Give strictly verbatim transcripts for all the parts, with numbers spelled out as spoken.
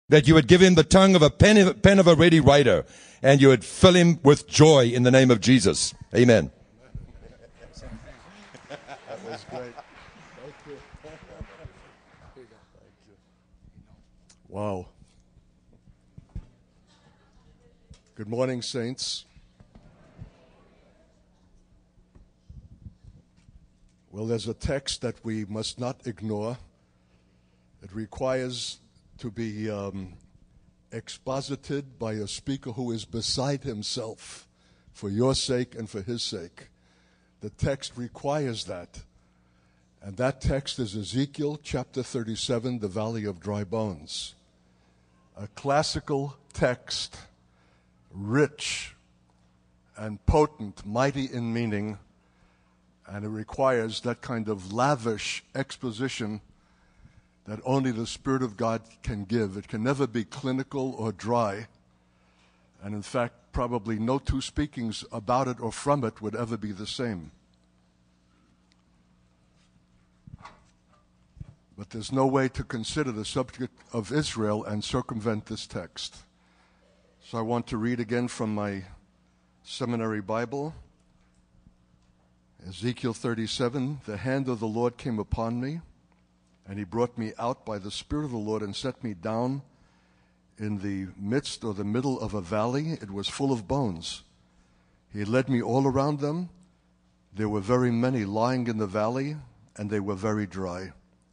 that you would give him the tongue of a pen of, pen of a ready writer, and you would fill him with joy in the name of Jesus. Amen. That was great. Thank you. Wow. Good morning, saints. Well, there's a text that we must not ignore. It requires to be um, exposited by a speaker who is beside himself for your sake and for his sake. The text requires that. And that text is Ezekiel chapter thirty-seven, the Valley of Dry Bones. A classical text, rich and potent, mighty in meaning, and it requires that kind of lavish exposition that only the Spirit of God can give. It can never be clinical or dry. And in fact, probably no two speakings about it or from it would ever be the same. But there's no way to consider the subject of Israel and circumvent this text. So I want to read again from my seminary Bible. Ezekiel thirty-seven, the hand of the Lord came upon me, and he brought me out by the Spirit of the Lord and set me down in the midst or the middle of a valley. It was full of bones. He led me all around them. There were very many lying in the valley, and they were very dry.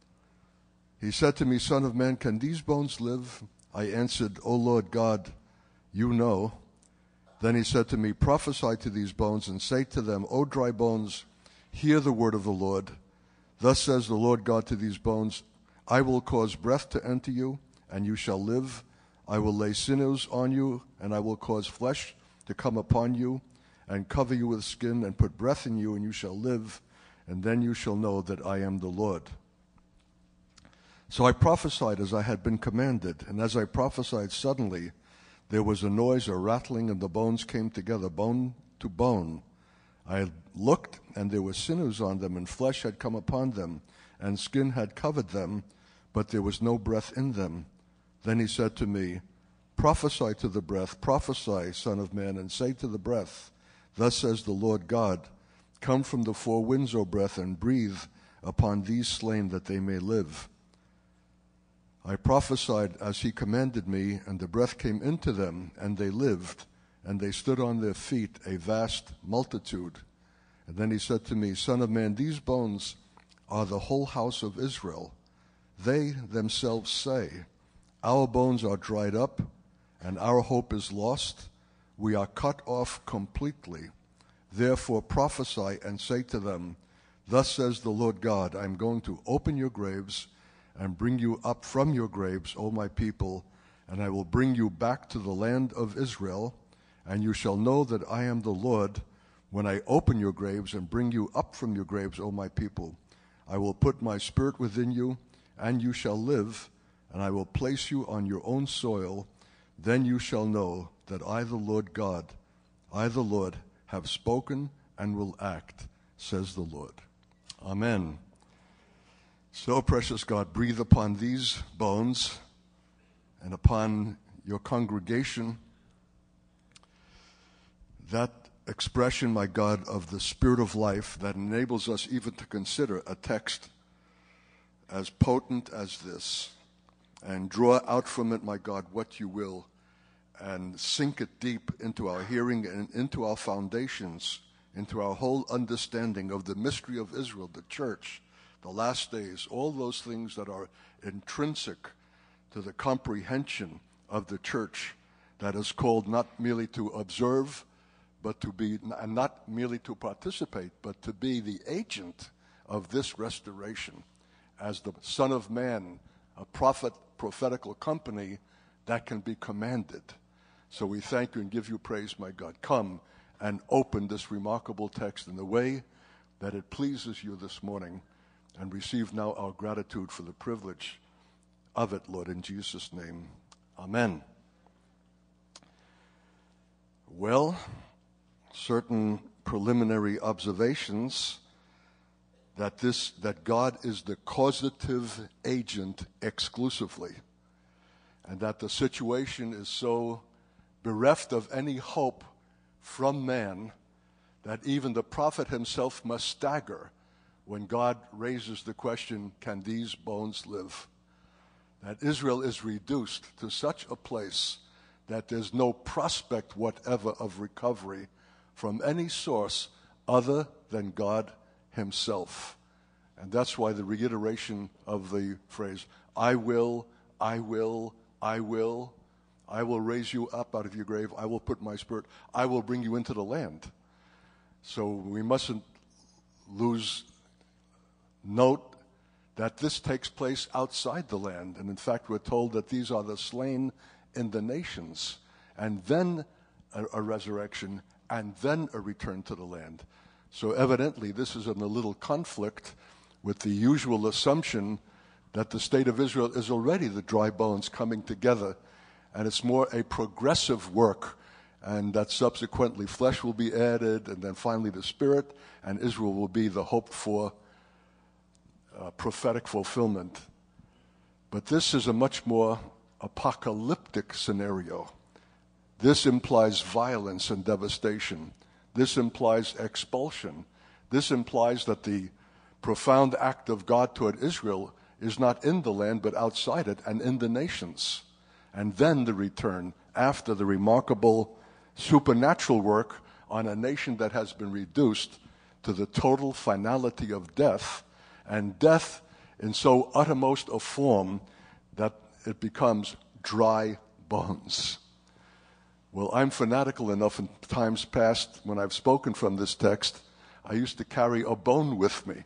He said to me, Son of man, can these bones live? I answered, O Lord God, you know. Then he said to me, prophesy to these bones and say to them, O dry bones, hear the word of the Lord. Thus says the Lord God to these bones, I will cause breath to enter you, and you shall live. I will lay sinews on you, and I will cause flesh to come upon you, and cover you with skin, and put breath in you, and you shall live. And then you shall know that I am the Lord. So I prophesied as I had been commanded, and as I prophesied suddenly, there was a noise, a rattling, and the bones came together, bone to bone. I looked, and there were sinews on them, and flesh had come upon them, and skin had covered them, but there was no breath in them. Then he said to me, prophesy to the breath, prophesy, Son of man, and say to the breath, thus says the Lord God, come from the four winds, O breath, and breathe upon these slain that they may live. I prophesied as he commanded me, and the breath came into them, and they lived, and they stood on their feet, a vast multitude. And then he said to me, Son of man, these bones are the whole house of Israel. They themselves say, our bones are dried up, and our hope is lost. We are cut off completely. Therefore prophesy and say to them, thus says the Lord God, I am going to open your graves and bring you up from your graves, O my people, and I will bring you back to the land of Israel. And you shall know that I am the Lord when I open your graves and bring you up from your graves, O my people. I will put my spirit within you, and you shall live, and I will place you on your own soil. Then you shall know that I, the Lord God, I, the Lord, have spoken and will act, says the Lord. Amen. So, precious God, breathe upon these bones and upon your congregation that expression, my God, of the Spirit of life that enables us even to consider a text as potent as this, and draw out from it, my God, what you will, and sink it deep into our hearing and into our foundations, into our whole understanding of the mystery of Israel, the church, the last days, all those things that are intrinsic to the comprehension of the church that is called not merely to observe, but to be, and not merely to participate, but to be the agent of this restoration as the Son of Man, a prophet, prophetical company that can be commanded. So we thank you and give you praise, my God. Come and open this remarkable text in the way that it pleases you this morning, and receive now our gratitude for the privilege of it, Lord, in Jesus' name. Amen. Well, certain preliminary observations that this that God is the causative agent exclusively. and that the situation is so bereft of any hope from man that even the prophet himself must stagger when God raises the question, can these bones live? That Israel is reduced to such a place that there's no prospect whatever of recovery from any source other than God himself. And that's why the reiteration of the phrase, I will, I will, I will, I will raise you up out of your grave, I will put my spirit, I will bring you into the land. So we mustn't lose note that this takes place outside the land. And in fact, we're told that these are the slain in the nations, and then a, a resurrection, and then a return to the land. So evidently, this is in a little conflict with the usual assumption that the state of Israel is already the dry bones coming together, and it's more a progressive work, and that subsequently flesh will be added, and then finally the spirit, and Israel will be the hoped-for uh, prophetic fulfillment. But this is a much more apocalyptic scenario. This implies violence and devastation. This implies expulsion. This implies that the profound act of God toward Israel is not in the land but outside it and in the nations. And then the return after the remarkable supernatural work on a nation that has been reduced to the total finality of death, and death in so uttermost a form that it becomes dry bones. Well, I'm fanatical enough in times past when I've spoken from this text, I used to carry a bone with me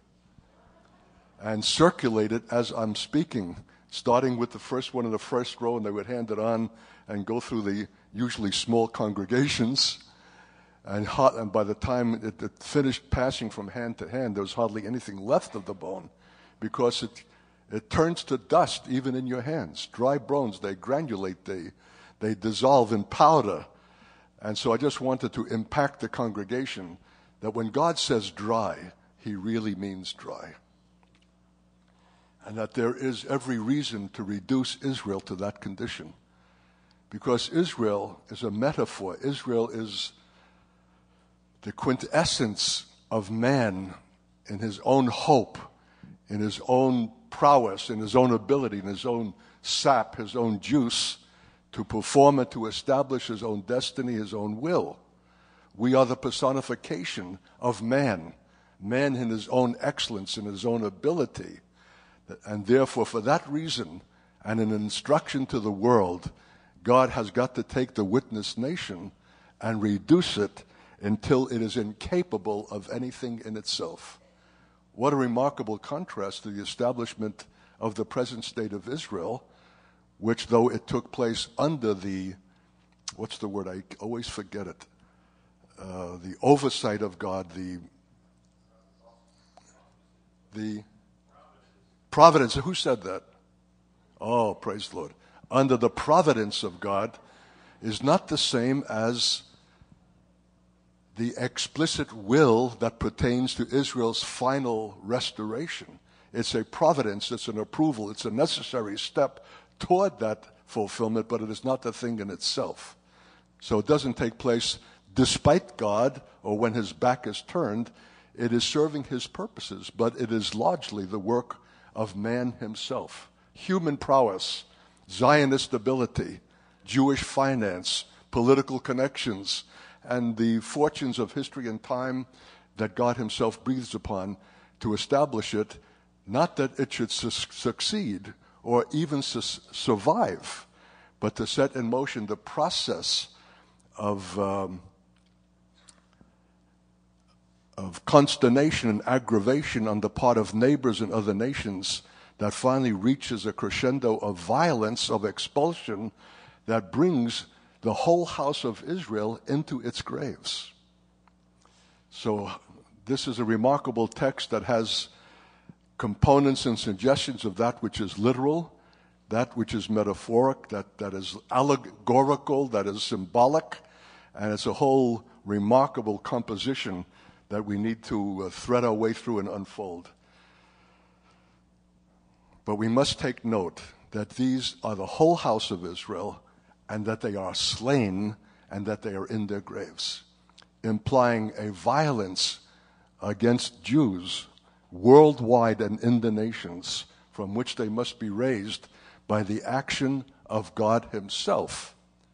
and circulate it as I'm speaking, starting with the first one in the first row, and they would hand it on and go through the usually small congregations. And, hot, and by the time it, it finished passing from hand to hand, there was hardly anything left of the bone, because it It turns to dust even in your hands. Dry bones, they granulate, they, they dissolve in powder. And so I just wanted to impact the congregation that when God says dry, he really means dry. And that there is every reason to reduce Israel to that condition. Because Israel is a metaphor. Israel is the quintessence of man in his own hope, in his own prowess, in his own ability, in his own sap, his own juice, to perform and to establish his own destiny, his own will. We are the personification of man, man in his own excellence, in his own ability. And therefore, for that reason, and an instruction to the world, God has got to take the witness nation and reduce it until it is incapable of anything in itself. What a remarkable contrast to the establishment of the present state of Israel, which, though it took place under the, what's the word, I always forget it, uh, the oversight of God, the, the providence. Who said that? Oh, praise the Lord. Under the providence of God is not the same as the explicit will that pertains to Israel's final restoration. It's a providence, it's an approval, it's a necessary step toward that fulfillment, but it is not the thing in itself. So it doesn't take place despite God or when his back is turned. It is serving his purposes, but it is largely the work of man himself. Human prowess, Zionist ability, Jewish finance, political connections, and the fortunes of history and time that God himself breathes upon to establish it, not that it should su- succeed or even su- survive, but to set in motion the process of, um, of consternation and aggravation on the part of neighbors and other nations that finally reaches a crescendo of violence, of expulsion, that brings the whole house of Israel into its graves. So this is a remarkable text that has components and suggestions of that which is literal, that which is metaphoric, that, that is allegorical, that is symbolic, and it's a whole remarkable composition that we need to uh, thread our way through and unfold. But we must take note that these are the whole house of Israel, and that they are slain, and that they are in their graves, implying a violence against Jews worldwide and in the nations, from which they must be raised by the action of God himself.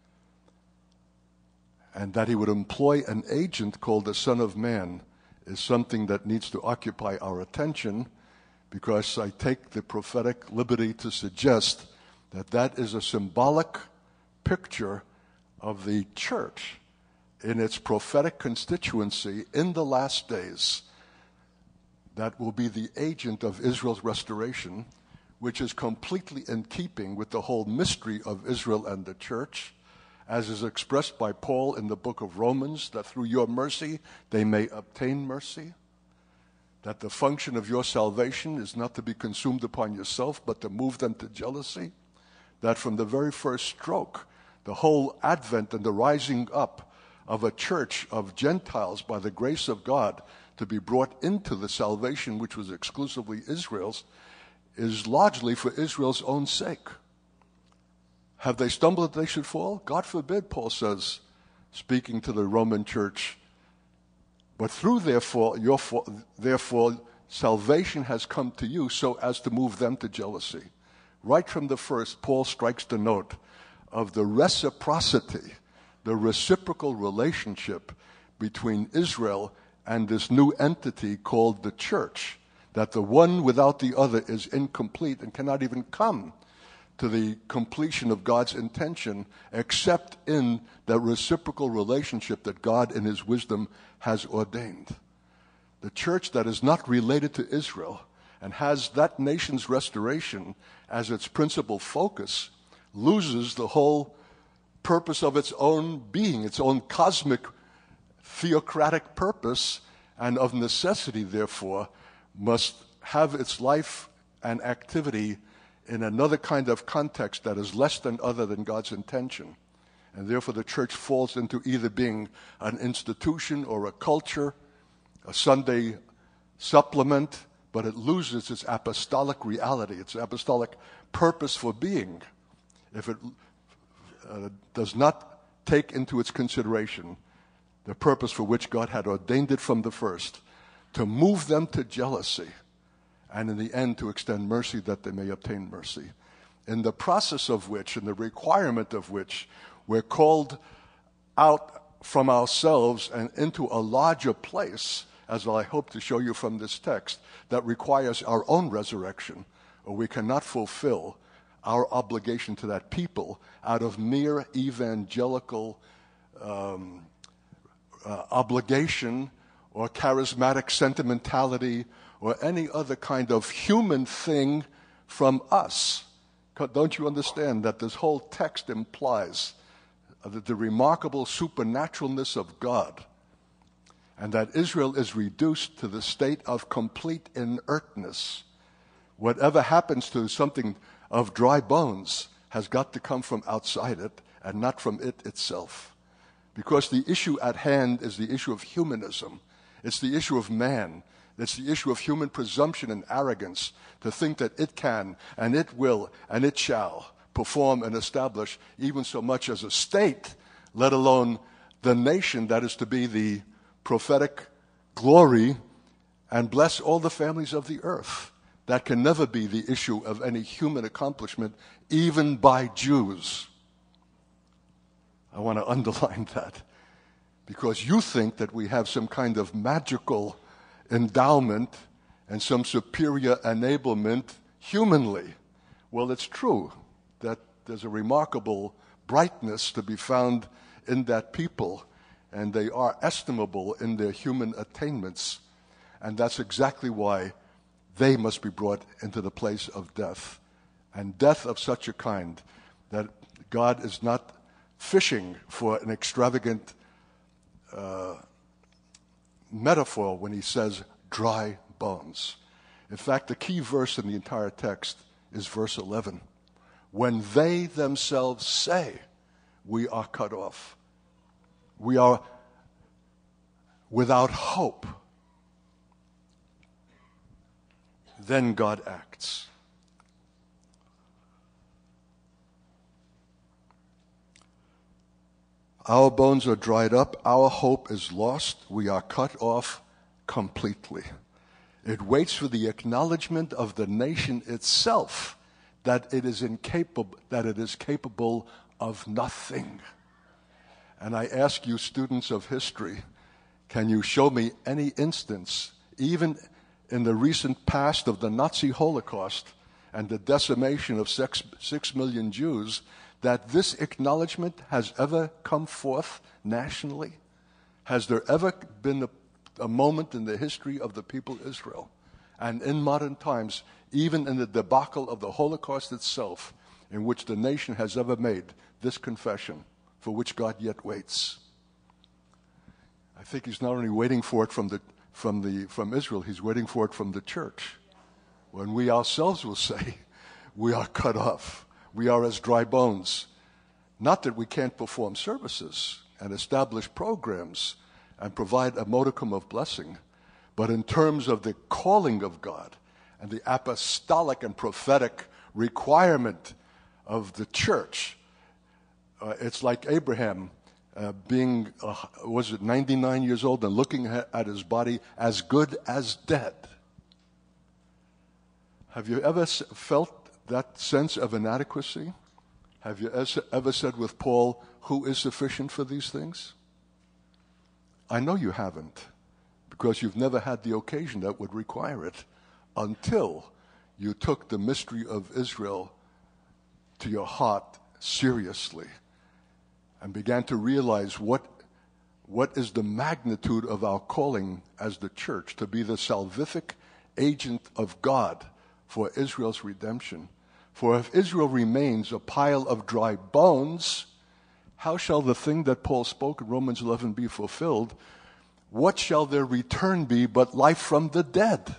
And that he would employ an agent called the Son of Man is something that needs to occupy our attention, because I take the prophetic liberty to suggest that that is a symbolic picture of the church in its prophetic constituency in the last days, that will be the agent of Israel's restoration, which is completely in keeping with the whole mystery of Israel and the church, as is expressed by Paul in the book of Romans, that through your mercy they may obtain mercy, that the function of your salvation is not to be consumed upon yourself, but to move them to jealousy, that from the very first stroke, the whole advent and the rising up of a church of Gentiles by the grace of God to be brought into the salvation which was exclusively Israel's, is largely for Israel's own sake. Have they stumbled that they should fall? God forbid, Paul says, speaking to the Roman church. But through their fall, your fall, therefore, salvation has come to you so as to move them to jealousy. Right from the first, Paul strikes the note of the reciprocity, the reciprocal relationship between Israel and this new entity called the church, that the one without the other is incomplete and cannot even come to the completion of God's intention except in that reciprocal relationship that God in his wisdom has ordained. The church that is not related to Israel and has that nation's restoration as its principal focus loses the whole purpose of its own being, its own cosmic theocratic purpose, and of necessity, therefore, must have its life and activity in another kind of context that is less than other than God's intention. And therefore the church falls into either being an institution or a culture, a Sunday supplement, but it loses its apostolic reality, its apostolic purpose for being, if it uh, does not take into its consideration the purpose for which God had ordained it from the first, to move them to jealousy, and in the end to extend mercy that they may obtain mercy. In the process of which, in the requirement of which, we're called out from ourselves and into a larger place, as I hope to show you from this text, that requires our own resurrection, or we cannot fulfill our obligation to that people out of mere evangelical um, uh, obligation or charismatic sentimentality or any other kind of human thing from us. Don't you understand that this whole text implies that the remarkable supernaturalness of God, and that Israel is reduced to the state of complete inertness? Whatever happens to something of dry bones has got to come from outside it and not from it itself. Because the issue at hand is the issue of humanism. It's the issue of man. It's the issue of human presumption and arrogance to think that it can and it will and it shall perform and establish even so much as a state, let alone the nation that is to be the prophetic glory and bless all the families of the earth. That can never be the issue of any human accomplishment, even by Jews. I want to underline that, because you think that we have some kind of magical endowment and some superior enablement humanly. Well, it's true that there's a remarkable brightness to be found in that people, and they are estimable in their human attainments, and that's exactly why they must be brought into the place of death, and death of such a kind that God is not fishing for an extravagant uh, metaphor when he says dry bones. In fact, the key verse in the entire text is verse eleven. When they themselves say, we are cut off, we are without hope, then God acts. Our bones are dried up. Our hope is lost. We are cut off completely. It waits for the acknowledgement of the nation itself that it is incapable, that it is capable of nothing. And I ask you, students of history, can you show me any instance, even in the recent past of the Nazi Holocaust and the decimation of six, six million Jews, that this acknowledgement has ever come forth nationally? Has there ever been a, a moment in the history of the people of Israel, and in modern times, even in the debacle of the Holocaust itself, in which the nation has ever made this confession, for which God yet waits? I think he's not only waiting for it from the from the from Israel, he's waiting for it from the church. When we ourselves will say, we are cut off, we are as dry bones. Not that we can't perform services and establish programs and provide a modicum of blessing, but in terms of the calling of God and the apostolic and prophetic requirement of the church, uh, it's like Abraham uh, being, uh, was it ninety-nine years old and looking at his body as good as dead. Have you ever felt that sense of inadequacy? Have you ever said with Paul, who is sufficient for these things? I know you haven't, because you've never had the occasion that would require it until you took the mystery of Israel to your heart seriously and began to realize what, what is the magnitude of our calling as the church to be the salvific agent of God for Israel's redemption. For if Israel remains a pile of dry bones, how shall the thing that Paul spoke in Romans eleven be fulfilled? What shall their return be but life from the dead?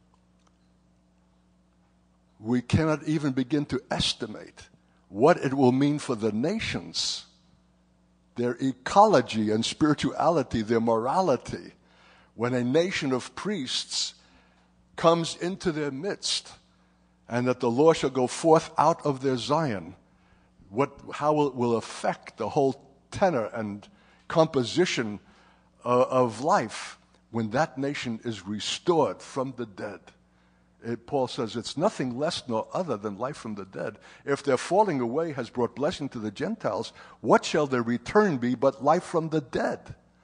We cannot even begin to estimate what it will mean for the nations, their ecology and spirituality, their morality, when a nation of priests comes into their midst, and that the law shall go forth out of their Zion. What, how it will affect the whole tenor and composition uh, of life when that nation is restored from the dead. It, Paul says it's nothing less nor other than life from the dead. If their falling away has brought blessing to the Gentiles, what shall their return be but life from the dead?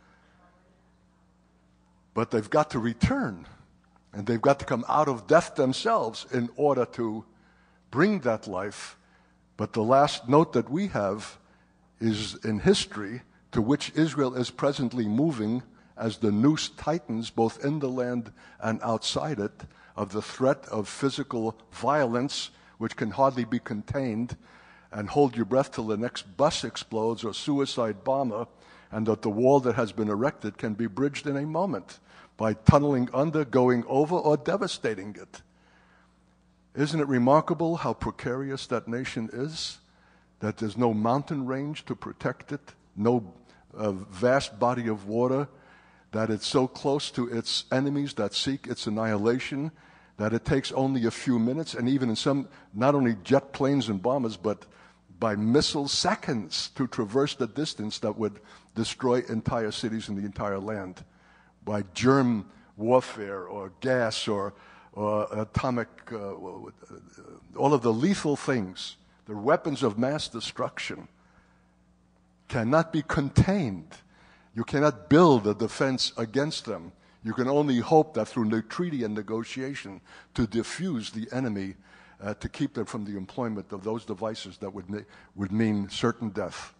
But they've got to return. And they've got to come out of death themselves in order to bring that life. But the last note that we have is in history, to which Israel is presently moving as the noose tightens both in the land and outside it, of the threat of physical violence, which can hardly be contained, and hold your breath till the next bus explodes or suicide bomber, and that the wall that has been erected can be bridged in a moment by tunneling under, going over, or devastating it. Isn't it remarkable how precarious that nation is? That there's no mountain range to protect it, no uh, vast body of water, that it's so close to its enemies that seek its annihilation, that it takes only a few minutes, and even in some, not only jet planes and bombers, but by missile seconds to traverse the distance that would destroy entire cities in the entire land, by germ warfare or gas or, or atomic, uh, all of the lethal things, the weapons of mass destruction, cannot be contained. You cannot build a defense against them. You can only hope that through treaty and negotiation to diffuse the enemy, uh, to keep them from the employment of those devices that would, would mean certain death.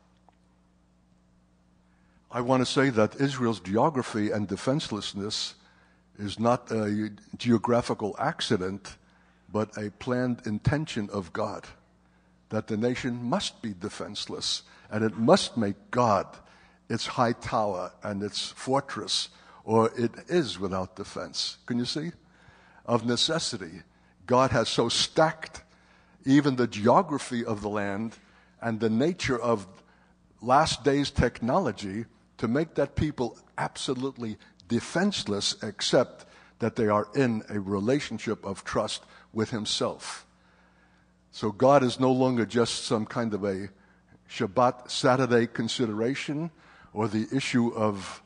I want to say that Israel's geography and defenselessness is not a geographical accident, but a planned intention of God, that the nation must be defenseless, and it must make God its high tower and its fortress, or it is without defense. Can you see? Of necessity, God has so stacked even the geography of the land and the nature of last days technology to make that people absolutely defenseless, except that they are in a relationship of trust with himself. So God is no longer just some kind of a Shabbat Saturday consideration or the issue of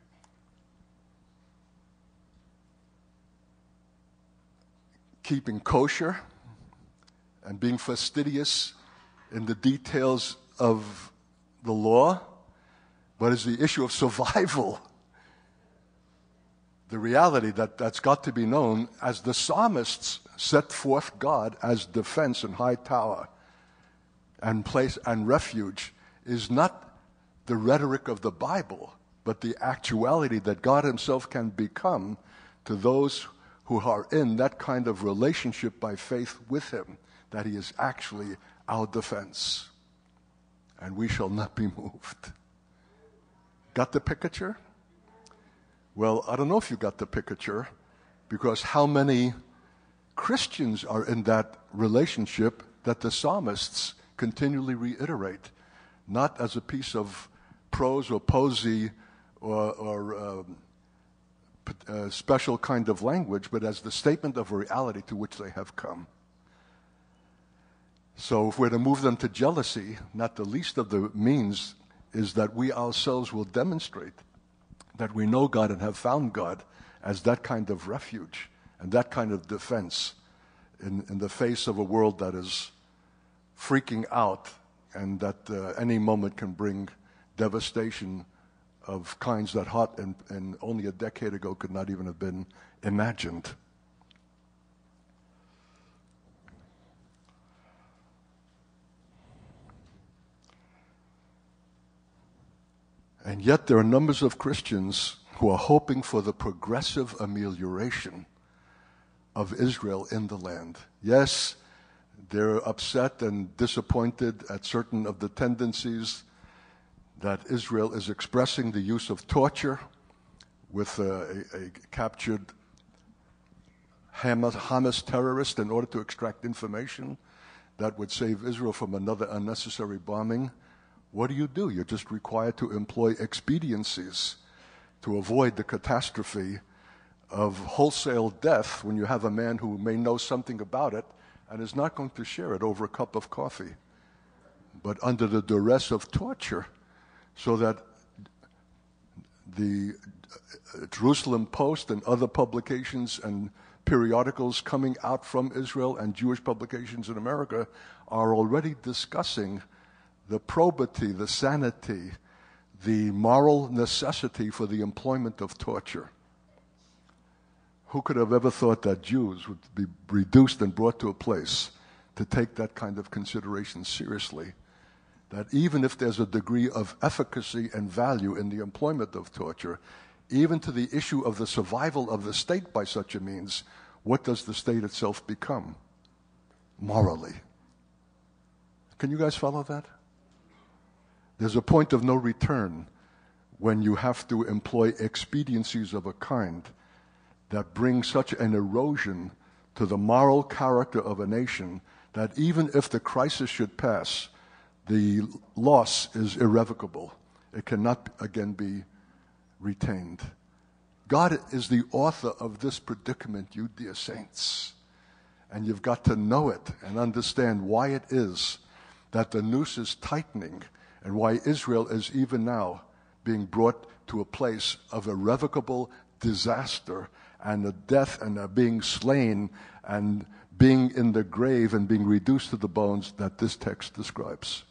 keeping kosher and being fastidious in the details of the law, but is the issue of survival. The reality that that's got to be known as the psalmists set forth God as defense and high tower and place and refuge is not the rhetoric of the Bible, but the actuality that God himself can become to those who are in that kind of relationship by faith with him, that he is actually our defense. And we shall not be moved. Got the picture? Well, I don't know if you got the picture, because how many Christians are in that relationship that the psalmists continually reiterate, not as a piece of prose or poesy or, or um, uh, special kind of language, but as the statement of a reality to which they have come. So if we're to move them to jealousy, not the least of the means is that we ourselves will demonstrate that we know God and have found God as that kind of refuge and that kind of defense in, in the face of a world that is freaking out and that uh, any moment can bring devastation of kinds that hot and, and only a decade ago could not even have been imagined. And yet there are numbers of Christians who are hoping for the progressive amelioration of Israel in the land. Yes, they're upset and disappointed at certain of the tendencies that Israel is expressing, the use of torture with a, a, a captured Hamas, Hamas terrorist in order to extract information that would save Israel from another unnecessary bombing. What do you do? You're just required to employ expediencies to avoid the catastrophe of wholesale death when you have a man who may know something about it and is not going to share it over a cup of coffee, but under the duress of torture, so that the Jerusalem Post and other publications and periodicals coming out from Israel and Jewish publications in America are already discussing the probity, the sanity, the moral necessity for the employment of torture. Who could have ever thought that Jews would be reduced and brought to a place to take that kind of consideration seriously? That even if there's a degree of efficacy and value in the employment of torture, even to the issue of the survival of the state by such a means, what does the state itself become morally? Can you guys follow that? There's a point of no return when you have to employ expediencies of a kind that bring such an erosion to the moral character of a nation that even if the crisis should pass, the loss is irrevocable. It cannot again be retained. God is the author of this predicament, you dear saints. And you've got to know it and understand why it is that the noose is tightening and why Israel is even now being brought to a place of irrevocable disaster and a death and a being slain and being in the grave and being reduced to the bones that this text describes.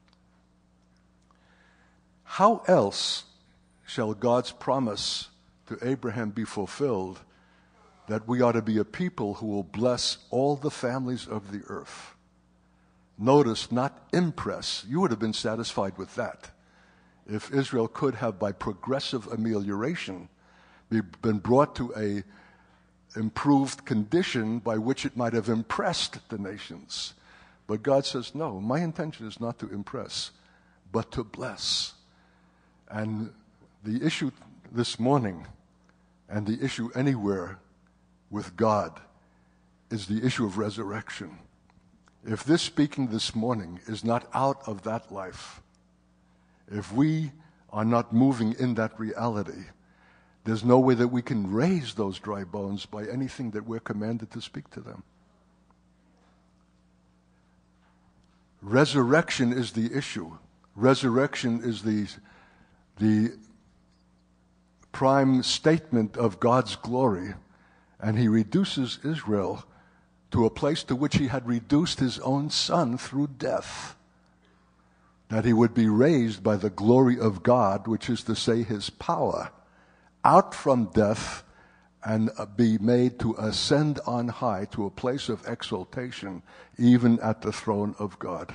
How else shall God's promise to Abraham be fulfilled that we ought to be a people who will bless all the families of the earth? Notice, not impress. You would have been satisfied with that if Israel could have, by progressive amelioration, be, been brought to a improved condition by which it might have impressed the nations. But God says, no, my intention is not to impress, but to bless. And the issue this morning, and the issue anywhere with God, is the issue of resurrection. If this speaking this morning is not out of that life, if we are not moving in that reality, there's no way that we can raise those dry bones by anything that we're commanded to speak to them. Resurrection is the issue. Resurrection is the, the prime statement of God's glory. And he reduces Israel to a place to which he had reduced his own son through death. That he would be raised by the glory of God, which is to say his power, out from death and be made to ascend on high to a place of exaltation, even at the throne of God.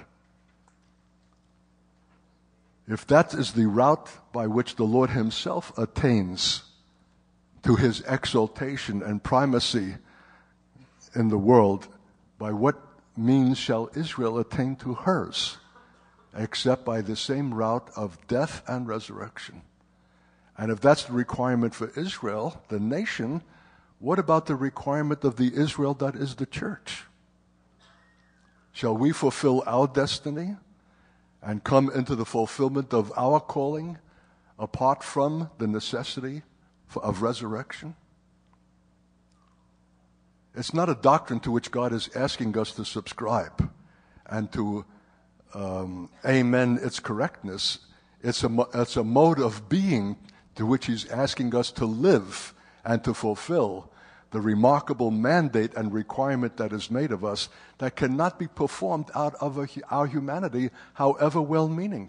If that is the route by which the Lord himself attains to his exaltation and primacy in the world, by what means shall Israel attain to hers, except by the same route of death and resurrection? And if that's the requirement for Israel, the nation, what about the requirement of the Israel that is the church? Shall we fulfill our destiny and come into the fulfillment of our calling apart from the necessity of resurrection? It's not a doctrine to which God is asking us to subscribe and to um, amen its correctness. It's a, it's a mode of being to which he's asking us to live and to fulfill the remarkable mandate and requirement that is made of us that cannot be performed out of a, our humanity, however well-meaning.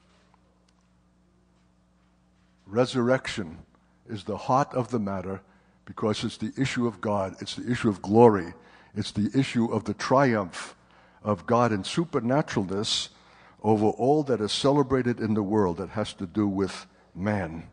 Resurrection is the heart of the matter because it's the issue of God, it's the issue of glory, it's the issue of the triumph of God in supernaturalness over all that is celebrated in the world that has to do with man.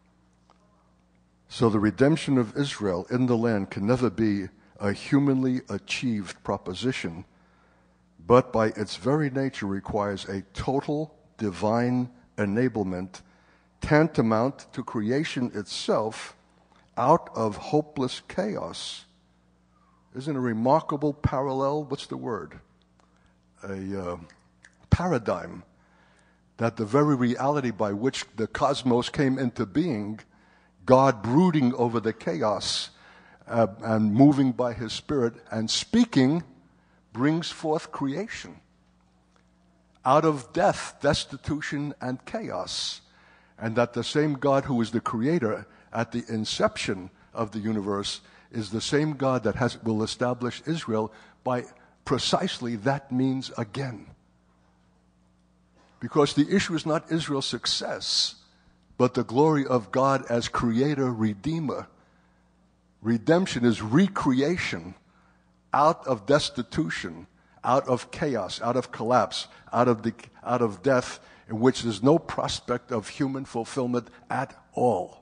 So the redemption of Israel in the land can never be a humanly achieved proposition, but by its very nature requires a total divine enablement tantamount to creation itself out of hopeless chaos. Isn't a remarkable parallel? What's the word? A uh, paradigm. That the very reality by which the cosmos came into being, God brooding over the chaos uh, and moving by his Spirit and speaking, brings forth creation. Out of death, destitution, and chaos. And that the same God who is the creator at the inception of the universe is the same God that has, will establish Israel by precisely that means again. Because the issue is not Israel's success, but the glory of God as creator, redeemer. Redemption is recreation out of destitution, out of chaos, out of collapse, out of, the, out of death, in which there's no prospect of human fulfillment at all.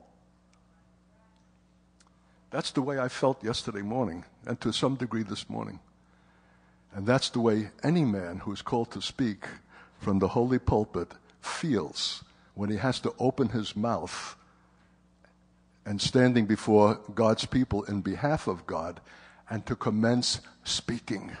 That's the way I felt yesterday morning, and to some degree this morning. And that's the way any man who is called to speak from the holy pulpit feels when he has to open his mouth and standing before God's people in behalf of God and to commence speaking.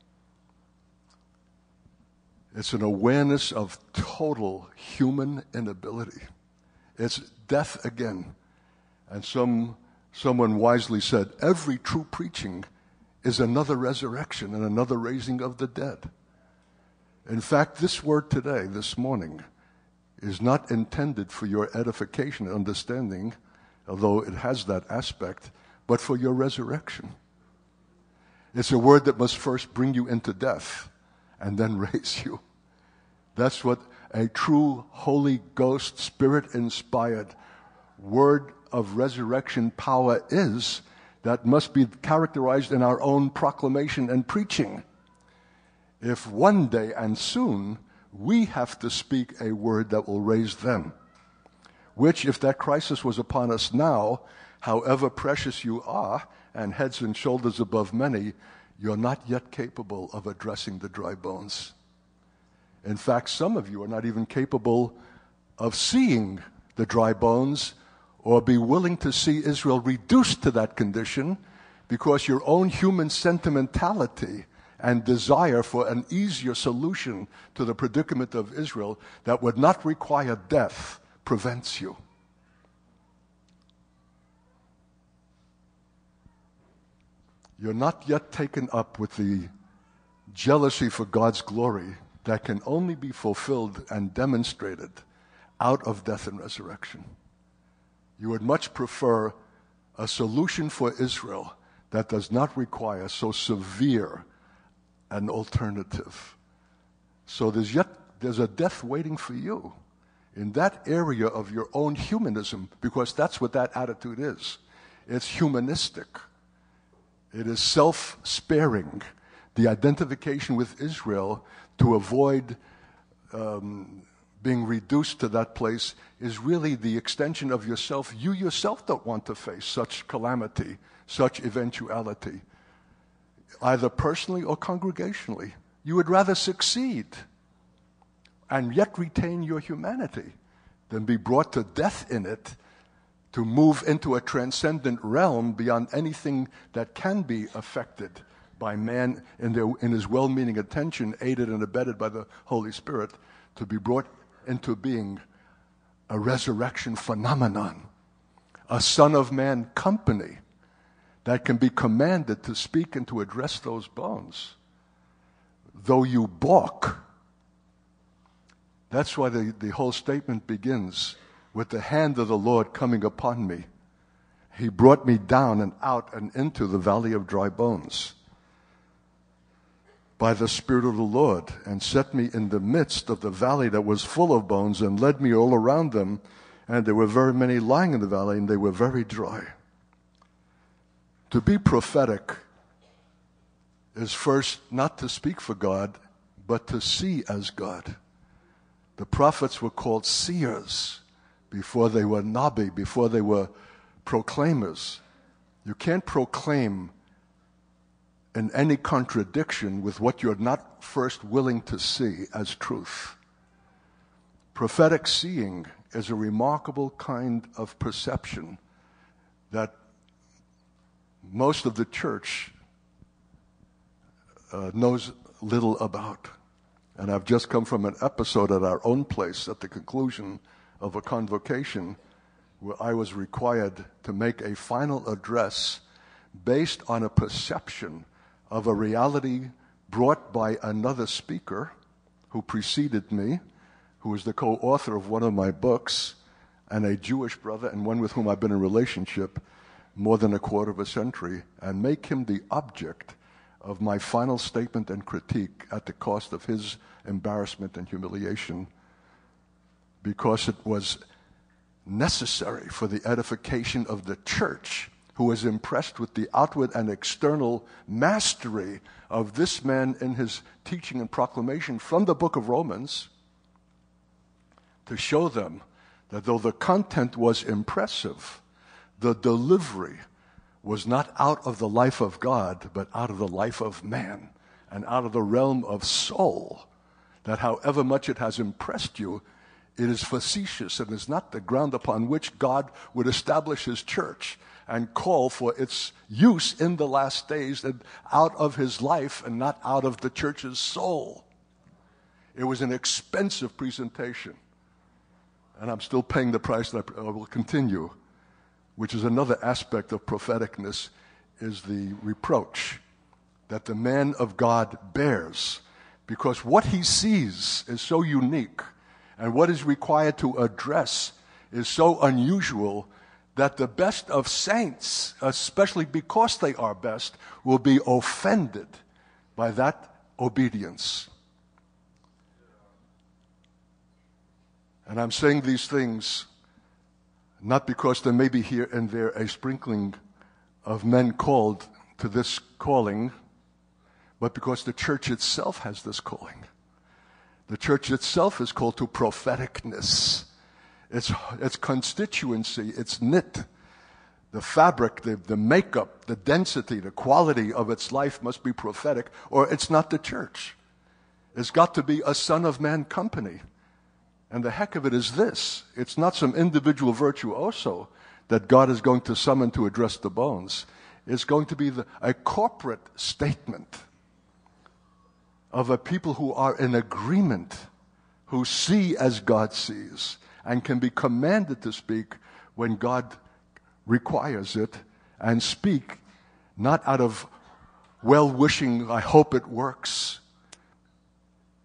It's an awareness of total human inability. It's death again. And some someone wisely said, every true preaching is another resurrection and another raising of the dead. In fact, this word today, this morning, is not intended for your edification and understanding, although it has that aspect, but for your resurrection. It's a word that must first bring you into death and then raise you. That's what a true Holy Ghost, Spirit-inspired word of resurrection power is, that must be characterized in our own proclamation and preaching. If one day and soon we have to speak a word that will raise them, which if that crisis was upon us now, however precious you are and heads and shoulders above many, you're not yet capable of addressing the dry bones. In fact, some of you are not even capable of seeing the dry bones or be willing to see Israel reduced to that condition because your own human sentimentality and desire for an easier solution to the predicament of Israel that would not require death prevents you. You're not yet taken up with the jealousy for God's glory that can only be fulfilled and demonstrated out of death and resurrection. You would much prefer a solution for Israel that does not require so severe an alternative. So there's yet there's a death waiting for you in that area of your own humanism, because that's what that attitude is. It's humanistic. It is self-sparing. The identification with Israel to avoid um, being reduced to that place is really the extension of yourself. You yourself don't want to face such calamity, such eventuality, either personally or congregationally. You would rather succeed and yet retain your humanity than be brought to death in it, to move into a transcendent realm beyond anything that can be affected by man in, their, in his well-meaning attention, aided and abetted by the Holy Spirit, to be brought into being a resurrection phenomenon, a Son of Man company that can be commanded to speak and to address those bones. Though you balk. That's why the, the whole statement begins with the hand of the Lord coming upon me. He brought me down and out and into the valley of dry bones by the Spirit of the Lord, and set me in the midst of the valley that was full of bones, and led me all around them, and there were very many lying in the valley, and they were very dry. To be prophetic is first not to speak for God, but to see as God. The prophets were called seers before they were nabi, before they were proclaimers. You can't proclaim in any contradiction with what you're not first willing to see as truth. Prophetic seeing is a remarkable kind of perception that most of the church uh, knows little about. And I've just come from an episode at our own place at the conclusion of a convocation where I was required to make a final address based on a perception of a reality brought by another speaker who preceded me, who was the co-author of one of my books, and a Jewish brother, and one with whom I've been in relationship more than a quarter of a century, and make him the object of my final statement and critique at the cost of his embarrassment and humiliation, because it was necessary for the edification of the church, who was impressed with the outward and external mastery of this man in his teaching and proclamation from the book of Romans, to show them that though the content was impressive, the delivery was not out of the life of God, but out of the life of man, and out of the realm of soul, that however much it has impressed you, it is facetious and is not the ground upon which God would establish his church and call for its use in the last days, and out of his life and not out of the church's soul. It was an expensive presentation, and I'm still paying the price, and I will continue, which is another aspect of propheticness, is the reproach that the man of God bears, because what he sees is so unique, and what is required to address is so unusual, that the best of saints, especially because they are best, will be offended by that obedience. And I'm saying these things not because there may be here and there a sprinkling of men called to this calling, but because the church itself has this calling. The church itself is called to propheticness. Its, its constituency, its knit, the fabric, the, the makeup, the density, the quality of its life must be prophetic, or it's not the church. It's got to be a Son of Man company. And the heck of it is this: it's not some individual virtuoso that God is going to summon to address the bones. It's going to be the, a corporate statement of a people who are in agreement, who see as God sees, and can be commanded to speak when God requires it, and speak not out of well-wishing, I hope it works,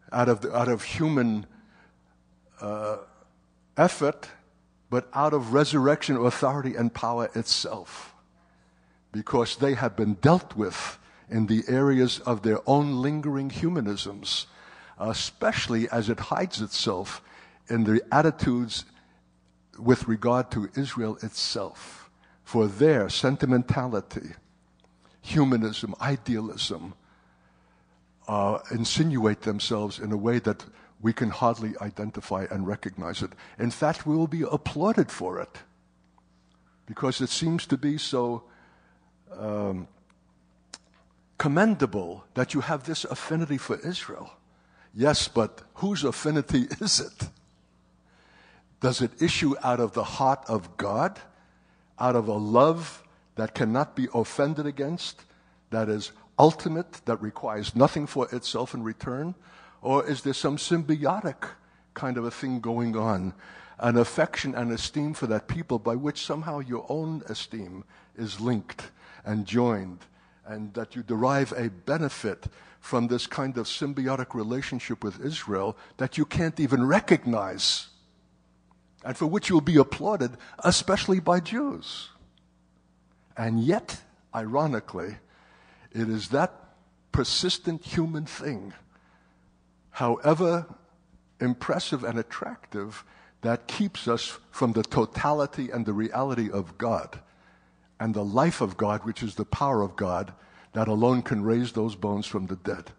out of, the, out of human uh, effort, but out of resurrection authority and power itself, because they have been dealt with in the areas of their own lingering humanisms, especially as it hides itself in the attitudes with regard to Israel itself. For their sentimentality, humanism, idealism, uh, insinuate themselves in a way that we can hardly identify and recognize it. In fact, we will be applauded for it, because it seems to be so um, commendable that you have this affinity for Israel. Yes, but whose affinity is it? Does it issue out of the heart of God, out of a love that cannot be offended against, that is ultimate, that requires nothing for itself in return? Or is there some symbiotic kind of a thing going on, an affection and esteem for that people by which somehow your own esteem is linked and joined, and that you derive a benefit from this kind of symbiotic relationship with Israel that you can't even recognize, and for which you'll be applauded, especially by Jews? And yet, ironically, it is that persistent human thing, however impressive and attractive, that keeps us from the totality and the reality of God and the life of God, which is the power of God, that alone can raise those bones from the dead.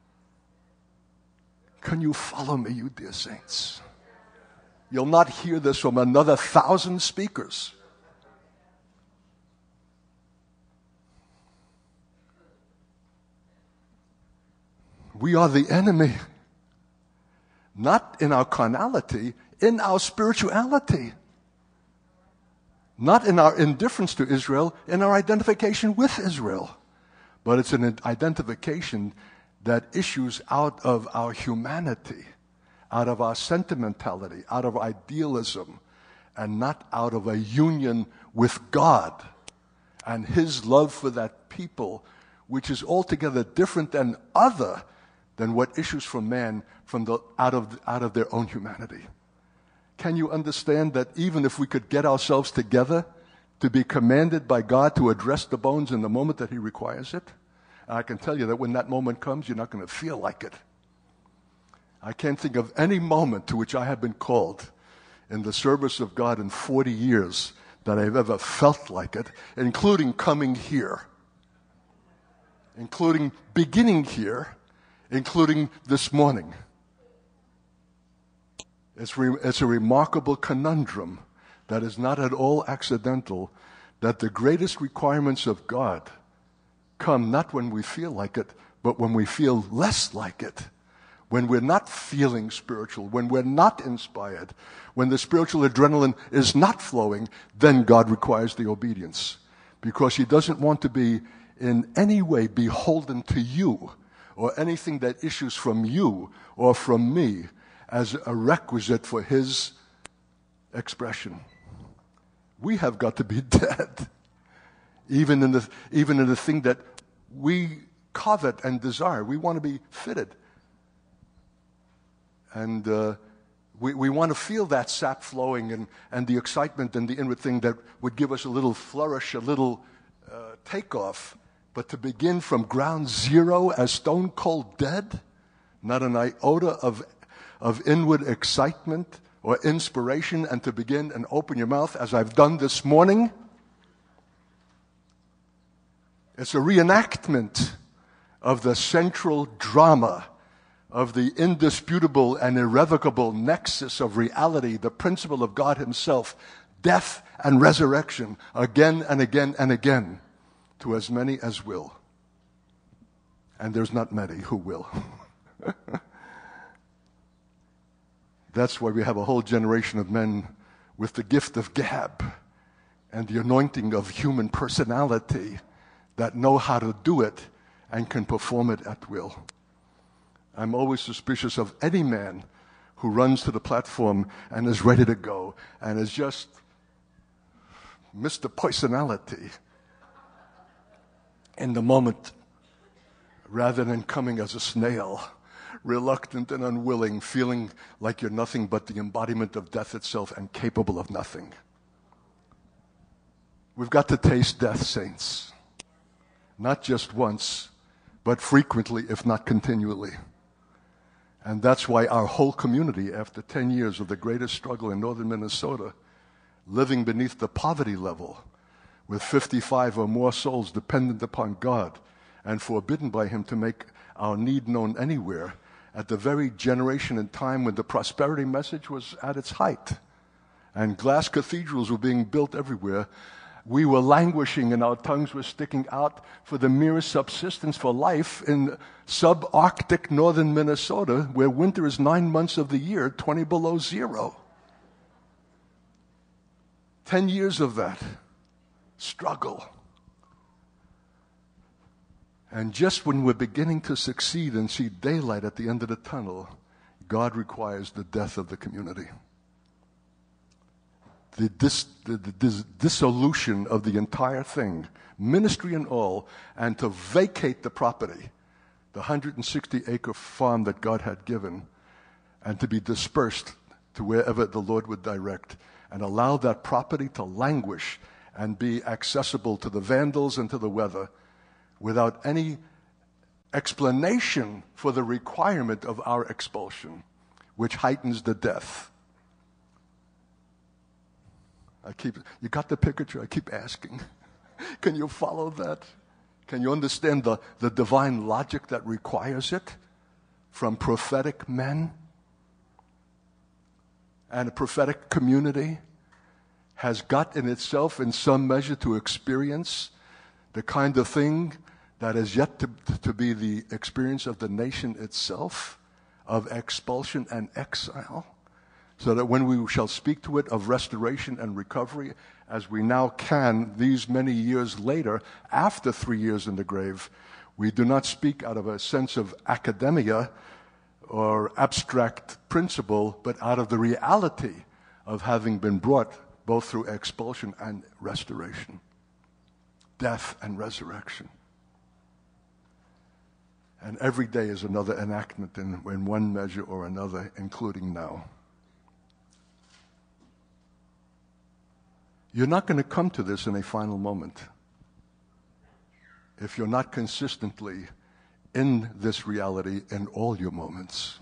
Can you follow me, you dear saints? You'll not hear this from another thousand speakers. We are the enemy, not in our carnality, in our spirituality. Not in our indifference to Israel, in our identification with Israel. But it's an identification that issues out of our humanity, out of our sentimentality, out of idealism, and not out of a union with God and His love for that people, which is altogether different and other than what issues from man from the, out of, out of their own humanity. Can you understand that even if we could get ourselves together to be commanded by God to address the bones in the moment that He requires it? I can tell you that when that moment comes, you're not going to feel like it. I can't think of any moment to which I have been called in the service of God in forty years that I've ever felt like it, including coming here, including beginning here, including this morning. It's, re- it's a remarkable conundrum that is not at all accidental, that the greatest requirements of God come not when we feel like it, but when we feel less like it, when we're not feeling spiritual, when we're not inspired, when the spiritual adrenaline is not flowing, then God requires the obedience, because He doesn't want to be in any way beholden to you or anything that issues from you or from me as a requisite for His expression. We have got to be dead, even in the even in the thing that we covet and desire. We want to be fitted, and uh, we we want to feel that sap flowing and and the excitement and the inward thing that would give us a little flourish, a little uh, takeoff. But to begin from ground zero as stone cold dead, not an iota of of inward excitement or inspiration, and to begin and open your mouth as I've done this morning. It's a reenactment of the central drama of the indisputable and irrevocable nexus of reality, the principle of God Himself, death and resurrection, again and again and again, to as many as will. And there's not many who will. That's why we have a whole generation of men with the gift of gab and the anointing of human personality that know how to do it and can perform it at will. I'm always suspicious of any man who runs to the platform and is ready to go and is just Mister Personality in the moment, rather than coming as a snail, reluctant and unwilling, feeling like you're nothing but the embodiment of death itself and capable of nothing. We've got to taste death, saints. Not just once, but frequently, if not continually. And that's why our whole community, after ten years of the greatest struggle in northern Minnesota, living beneath the poverty level, with fifty-five or more souls dependent upon God and forbidden by Him to make our need known anywhere, at the very generation and time when the prosperity message was at its height and glass cathedrals were being built everywhere, we were languishing and our tongues were sticking out for the merest subsistence for life in subarctic northern Minnesota, where winter is nine months of the year, twenty below zero. Ten years of that struggle. And just when we're beginning to succeed and see daylight at the end of the tunnel, God requires the death of the community. The, dis, the, the dis, dissolution of the entire thing, ministry and all, and to vacate the property, the one hundred sixty acre farm that God had given, and to be dispersed to wherever the Lord would direct, and allow that property to languish and be accessible to the vandals and to the weather without any explanation for the requirement of our expulsion, which heightens the death. I keep, you got the picture? I keep asking. Can you follow that? Can you understand the, the divine logic that requires it from prophetic men? And a prophetic community has got in itself, in some measure, to experience the kind of thing that is yet to, to be the experience of the nation itself, of expulsion and exile. So that when we shall speak to it of restoration and recovery, as we now can these many years later, after three years in the grave, we do not speak out of a sense of academia or abstract principle, but out of the reality of having been brought both through expulsion and restoration, death and resurrection. And every day is another enactment in, in one measure or another, including now. You're not going to come to this in a final moment if you're not consistently in this reality in all your moments.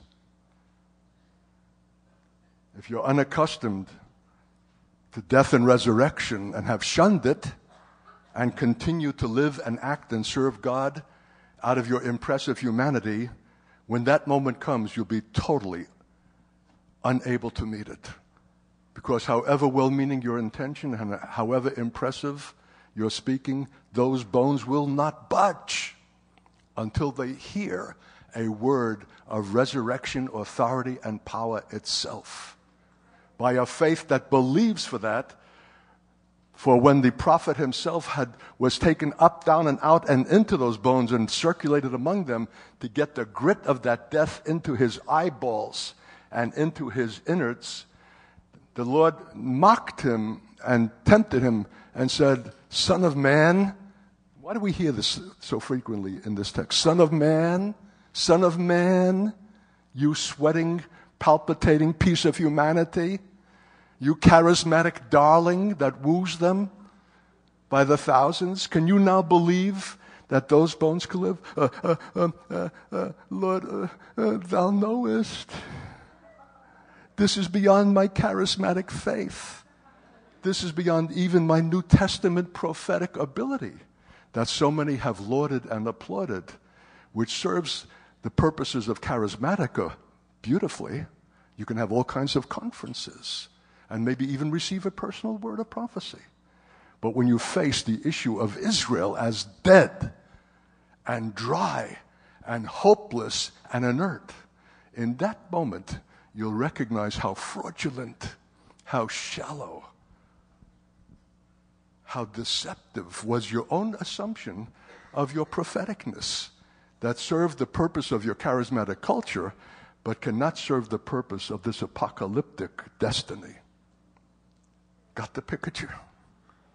If you're unaccustomed to death and resurrection and have shunned it and continue to live and act and serve God out of your impressive humanity, when that moment comes, you'll be totally unable to meet it. Because however well-meaning your intention and however impressive your speaking, those bones will not budge until they hear a word of resurrection, authority, and power itself. By a faith that believes for that, for when the prophet himself had was taken up, down, and out and into those bones and circulated among them to get the grit of that death into his eyeballs and into his innards, the Lord mocked him and tempted him and said, "Son of man," why do we hear this so frequently in this text? "Son of man, son of man, you sweating, palpitating piece of humanity, you charismatic darling that woos them by the thousands, can you now believe that those bones can live? Uh, uh, uh, uh, uh, Lord, uh, uh, thou knowest. This is beyond my charismatic faith. This is beyond even my New Testament prophetic ability that so many have lauded and applauded, which serves the purposes of charismatica beautifully. You can have all kinds of conferences and maybe even receive a personal word of prophecy. But when you face the issue of Israel as dead and dry and hopeless and inert, in that moment, you'll recognize how fraudulent, how shallow, how deceptive was your own assumption of your propheticness that served the purpose of your charismatic culture, but cannot serve the purpose of this apocalyptic destiny. Got the picture?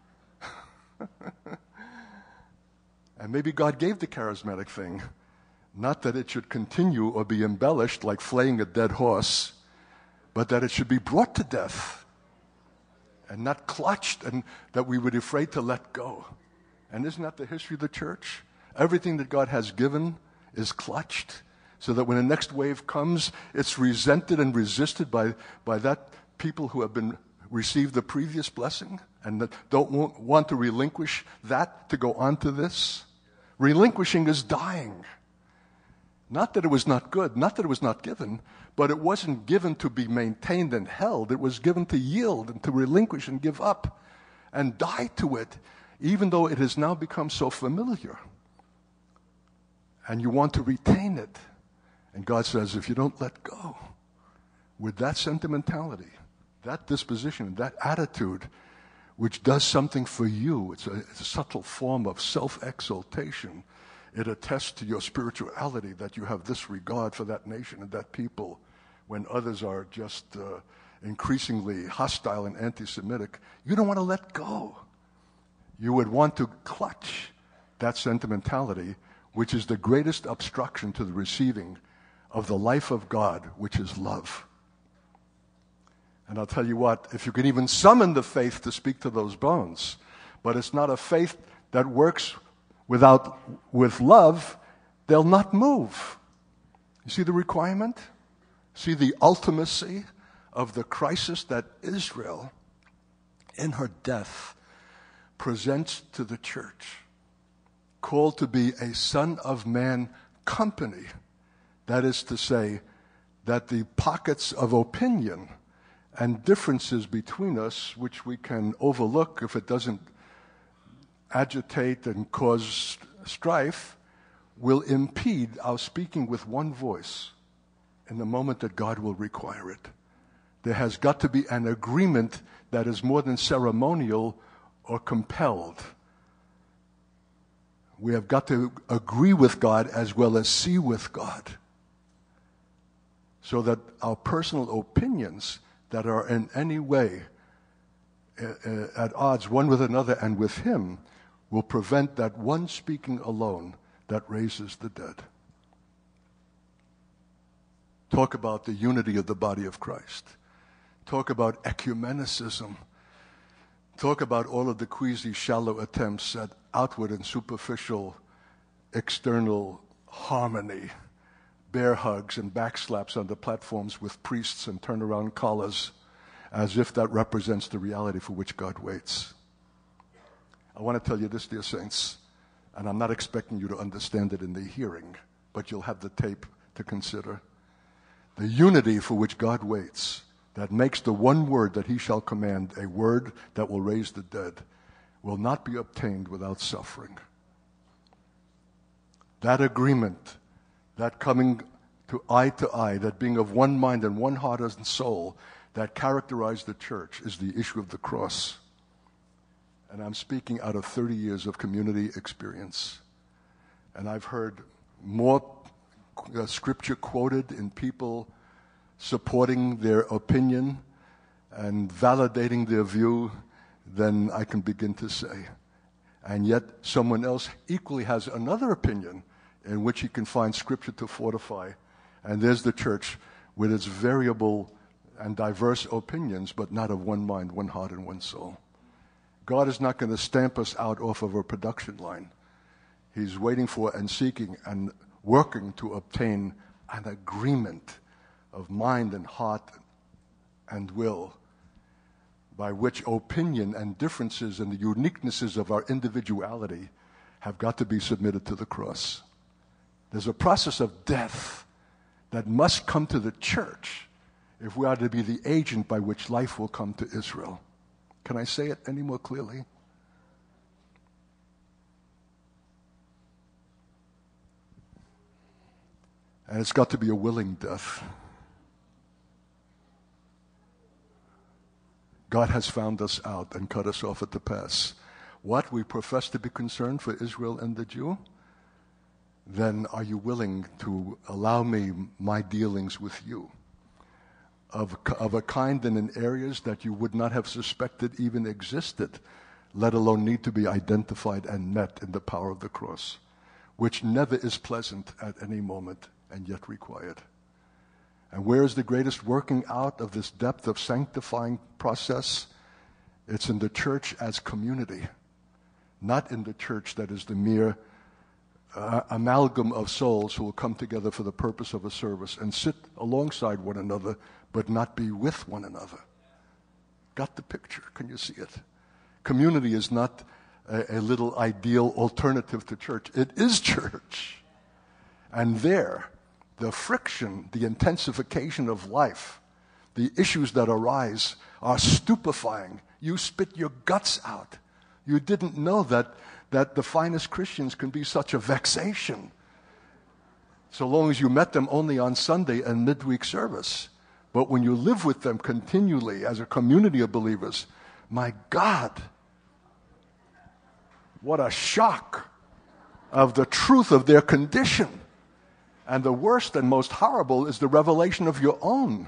And maybe God gave the charismatic thing Not that it should continue or be embellished like flaying a dead horse, but that it should be brought to death and not clutched, and that we would be afraid to let go. And isn't that the history of the church? Everything that God has given is clutched, so that when the next wave comes, it's resented and resisted by, by that people who have been received the previous blessing and that don't want, want to relinquish that to go on to this. Relinquishing is dying. Not that it was not good, not that it was not given, but it wasn't given to be maintained and held. It was given to yield and to relinquish and give up and die to it, even though it has now become so familiar. And you want to retain it. And God says, if you don't let go with that sentimentality, that disposition, that attitude, which does something for you, it's a, it's a subtle form of self-exaltation. It attests to your spirituality that you have this regard for that nation and that people when others are just uh, increasingly hostile and anti-Semitic. You don't want to let go. You would want to clutch that sentimentality, which is the greatest obstruction to the receiving of the life of God, which is love. And I'll tell you what, if you can even summon the faith to speak to those bones, but it's not a faith that works without with love, they'll not move. You see the requirement? See the ultimacy of the crisis that Israel, in her death, presents to the church, called to be a Son of Man company. That is to say, that the pockets of opinion and differences between us, which we can overlook if it doesn't agitate and cause strife, will impede our speaking with one voice in the moment that God will require it. There has got to be an agreement that is more than ceremonial or compelled. We have got to agree with God as well as see with God, so that our personal opinions that are in any way uh, at odds one with another and with Him will prevent that one speaking alone that raises the dead. Talk about the unity of the body of Christ. Talk about ecumenicism. Talk about all of the queasy, shallow attempts at outward and superficial external harmony. Bear hugs and backslaps on the platforms with priests and turnaround collars, as if that represents the reality for which God waits. I want to tell you this, dear saints, and I'm not expecting you to understand it in the hearing, but you'll have the tape to consider. The unity for which God waits, that makes the one word that He shall command a word that will raise the dead, will not be obtained without suffering. That agreement, that coming to eye to eye, that being of one mind and one heart and soul, that characterized the church, is the issue of the cross. And I'm speaking out of thirty years of community experience. And I've heard more uh, scripture quoted in people supporting their opinion and validating their view than I can begin to say. And yet someone else equally has another opinion in which he can find scripture to fortify. And there's the church with its variable and diverse opinions, but not of one mind, one heart, and one soul. God is not going to stamp us out off of a production line. He's waiting for and seeking and working to obtain an agreement of mind and heart and will, by which opinion and differences and the uniquenesses of our individuality have got to be submitted to the cross. There's a process of death that must come to the church if we are to be the agent by which life will come to Israel. Can I say it any more clearly? And it's got to be a willing death. God has found us out and cut us off at the pass. What? We profess to be concerned for Israel and the Jew? Then are you willing to allow me my dealings with you of, of a kind and in areas that you would not have suspected even existed, let alone need to be identified and met in the power of the cross? which never is pleasant at any moment and yet required. And where is the greatest working out of this depth of sanctifying process? It's in the church as community, not in the church that is the mere uh, amalgam of souls who will come together for the purpose of a service and sit alongside one another but not be with one another. Got the picture? Can you see it? Community is not a, a little ideal alternative to church. It is church. And there, the friction, the intensification of life, the issues that arise are stupefying. You spit your guts out. You didn't know that, that the finest Christians can be such a vexation, so long as you met them only on Sunday and midweek service. But when you live with them continually as a community of believers, my God, what a shock of the truth of their condition. And the worst and most horrible is the revelation of your own.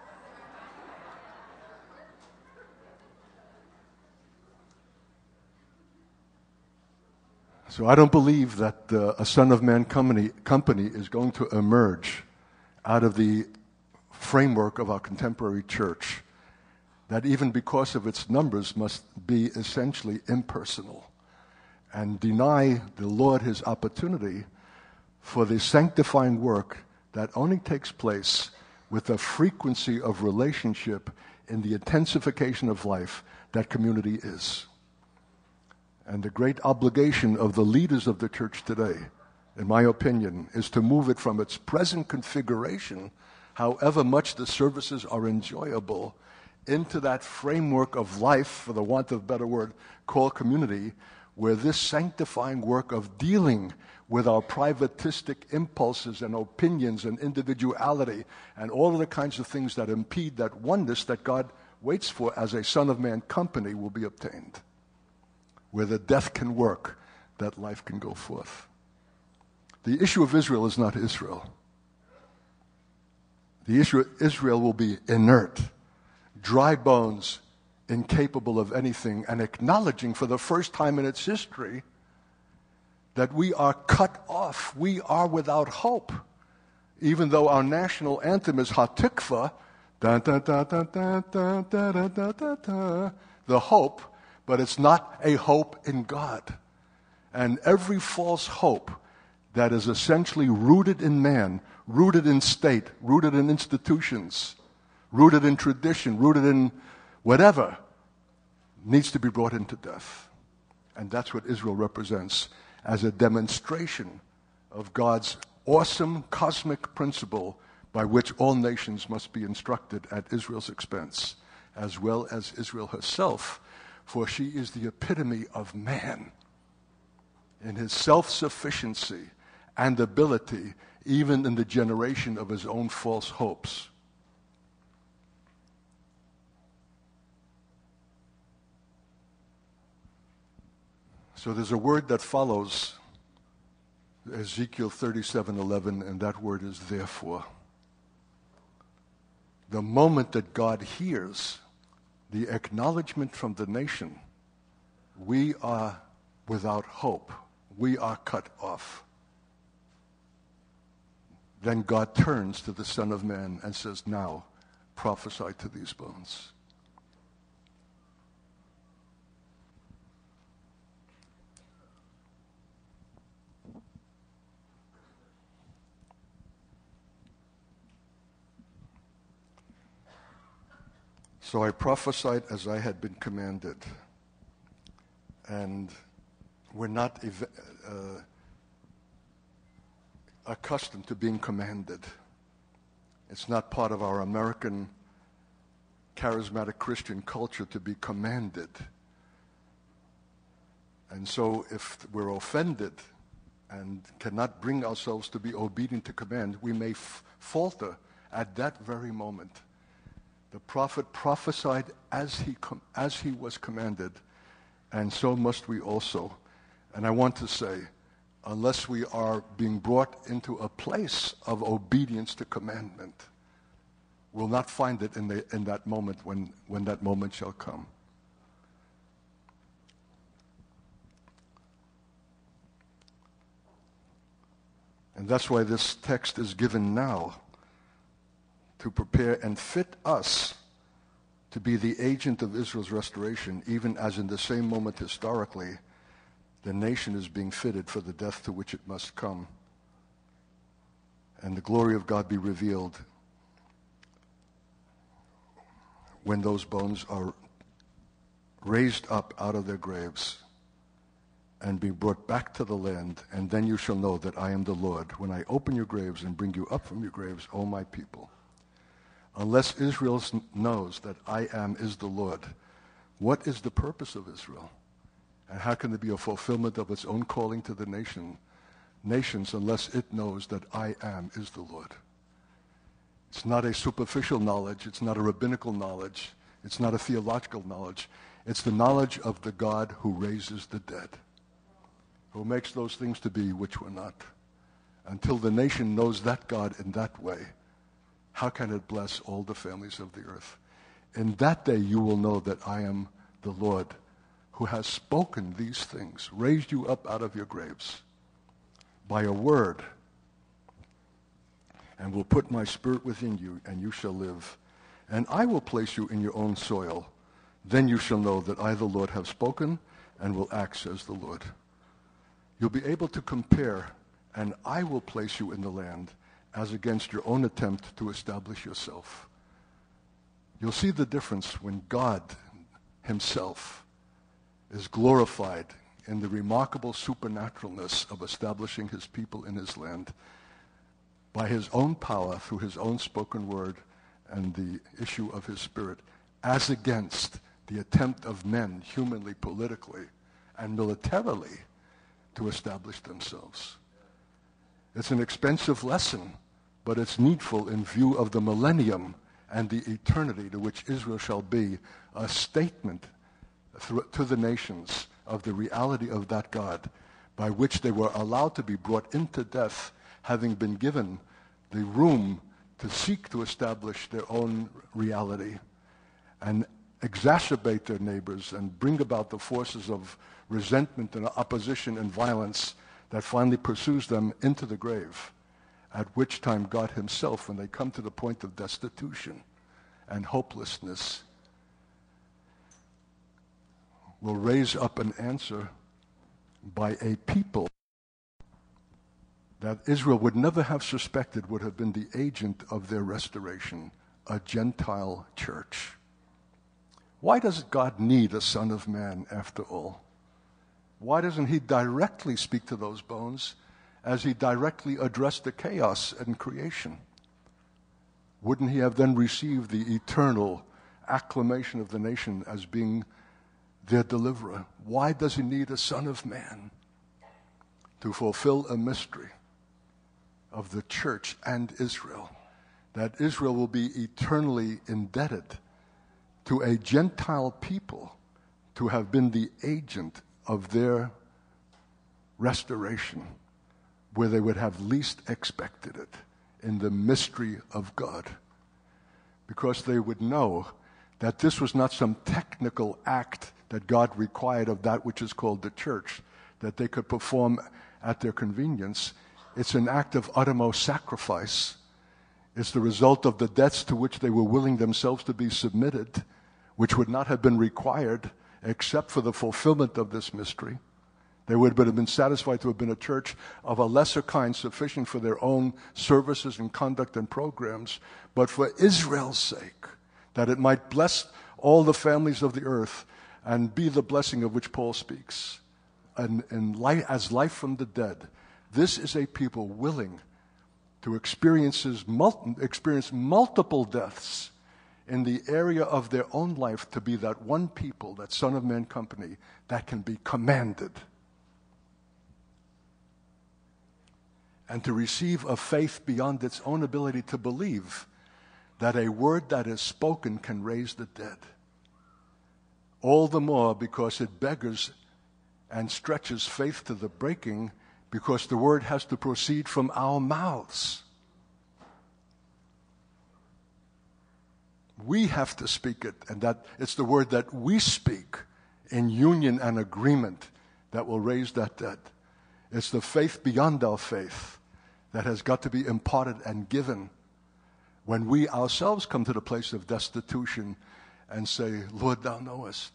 So I don't believe that uh, a Son of Man company, company is going to emerge out of the framework of our contemporary church, that even because of its numbers must be essentially impersonal and deny the Lord his opportunity for the sanctifying work that only takes place with the frequency of relationship in the intensification of life that community is. And the great obligation of the leaders of the church today, in my opinion, is to move it from its present configuration, however much the services are enjoyable, into that framework of life, for the want of a better word, called community, where this sanctifying work of dealing with our privatistic impulses and opinions and individuality and all of the kinds of things that impede that oneness that God waits for as a Son of Man company will be obtained, where the death can work, that life can go forth. The issue of Israel is not Israel. The issue of Israel will be inert, dry bones, incapable of anything, and acknowledging for the first time in its history that we are cut off. We are without hope. Even though our national anthem is Hatikva, da, da, da, da, da, da, da, da, da, da, the hope, but it's not a hope in God. And every false hope that is essentially rooted in man, rooted in state, rooted in institutions, rooted in tradition, rooted in whatever, needs to be brought into death. And that's what Israel represents as a demonstration of God's awesome cosmic principle by which all nations must be instructed at Israel's expense, as well as Israel herself, for she is the epitome of man in his self-sufficiency and ability, even in the generation of his own false hopes. So there's a word that follows Ezekiel thirty-seven eleven, and that word is therefore. The moment that God hears the acknowledgement from the nation, we are without hope, we are cut off, then God turns to the Son of Man and says, now prophesy to these bones. So I prophesied as I had been commanded. And we're not ev- uh, accustomed to being commanded. It's not part of our American charismatic Christian culture to be commanded. And so if we're offended and cannot bring ourselves to be obedient to command, we may f- falter at that very moment. The prophet prophesied as he com- as he was commanded, and so must we also. And I want to say, unless we are being brought into a place of obedience to commandment, we'll not find it in the in that moment when, when that moment shall come. And that's why this text is given now, to prepare and fit us to be the agent of Israel's restoration, even as in the same moment historically, the nation is being fitted for the death to which it must come, and the glory of God be revealed when those bones are raised up out of their graves and be brought back to the land. And then you shall know that I am the Lord, when I open your graves and bring you up from your graves, O my people. Unless Israel knows that I am is the Lord, what is the purpose of Israel? And how can there be a fulfillment of its own calling to the nation, nations unless it knows that I am is the Lord? It's not a superficial knowledge. It's not a rabbinical knowledge. It's not a theological knowledge. It's the knowledge of the God who raises the dead, who makes those things to be which were not. Until the nation knows that God in that way, how can it bless all the families of the earth? In that day you will know that I am the Lord, who has spoken these things, raised you up out of your graves by a word, and will put my spirit within you, and you shall live. And I will place you in your own soil. Then you shall know that I, the Lord, have spoken and will act, says the Lord. You'll be able to compare, and I will place you in the land as against your own attempt to establish yourself. You'll see the difference when God himself is glorified in the remarkable supernaturalness of establishing his people in his land by his own power through his own spoken word and the issue of his spirit, as against the attempt of men humanly, politically, and militarily to establish themselves. It's an expensive lesson, but it's needful in view of the millennium and the eternity to which Israel shall be, a statement to the nations of the reality of that God, by which they were allowed to be brought into death, having been given the room to seek to establish their own reality and exacerbate their neighbors and bring about the forces of resentment and opposition and violence that finally pursues them into the grave, at which time God himself, when they come to the point of destitution and hopelessness, will raise up an answer by a people that Israel would never have suspected would have been the agent of their restoration, a Gentile church. Why does God need a Son of Man after all? Why doesn't he directly speak to those bones as he directly addressed the chaos in creation? Wouldn't he have then received the eternal acclamation of the nation as being their deliverer? Why does he need a Son of Man? To fulfill a mystery of the church and Israel, that Israel will be eternally indebted to a Gentile people to have been the agent of their restoration, where they would have least expected it, in the mystery of God. Because they would know that this was not some technical act that God required of that which is called the church, that they could perform at their convenience. It's an act of uttermost sacrifice. It's the result of the deaths to which they were willing themselves to be submitted, which would not have been required except for the fulfillment of this mystery. They would have been satisfied to have been a church of a lesser kind, sufficient for their own services and conduct and programs, but for Israel's sake, that it might bless all the families of the earth and be the blessing of which Paul speaks, and, and life, as life from the dead. This is a people willing to experiences, mul- experience multiple deaths in the area of their own life, to be that one people, that Son of Man company, that can be commanded, and to receive a faith beyond its own ability to believe that a word that is spoken can raise the dead. All the more because it beggars and stretches faith to the breaking, because the word has to proceed from our mouths. We have to speak it, and that it's the word that we speak in union and agreement that will raise that dead. It's the faith beyond our faith that has got to be imparted and given when we ourselves come to the place of destitution and say, Lord, thou knowest.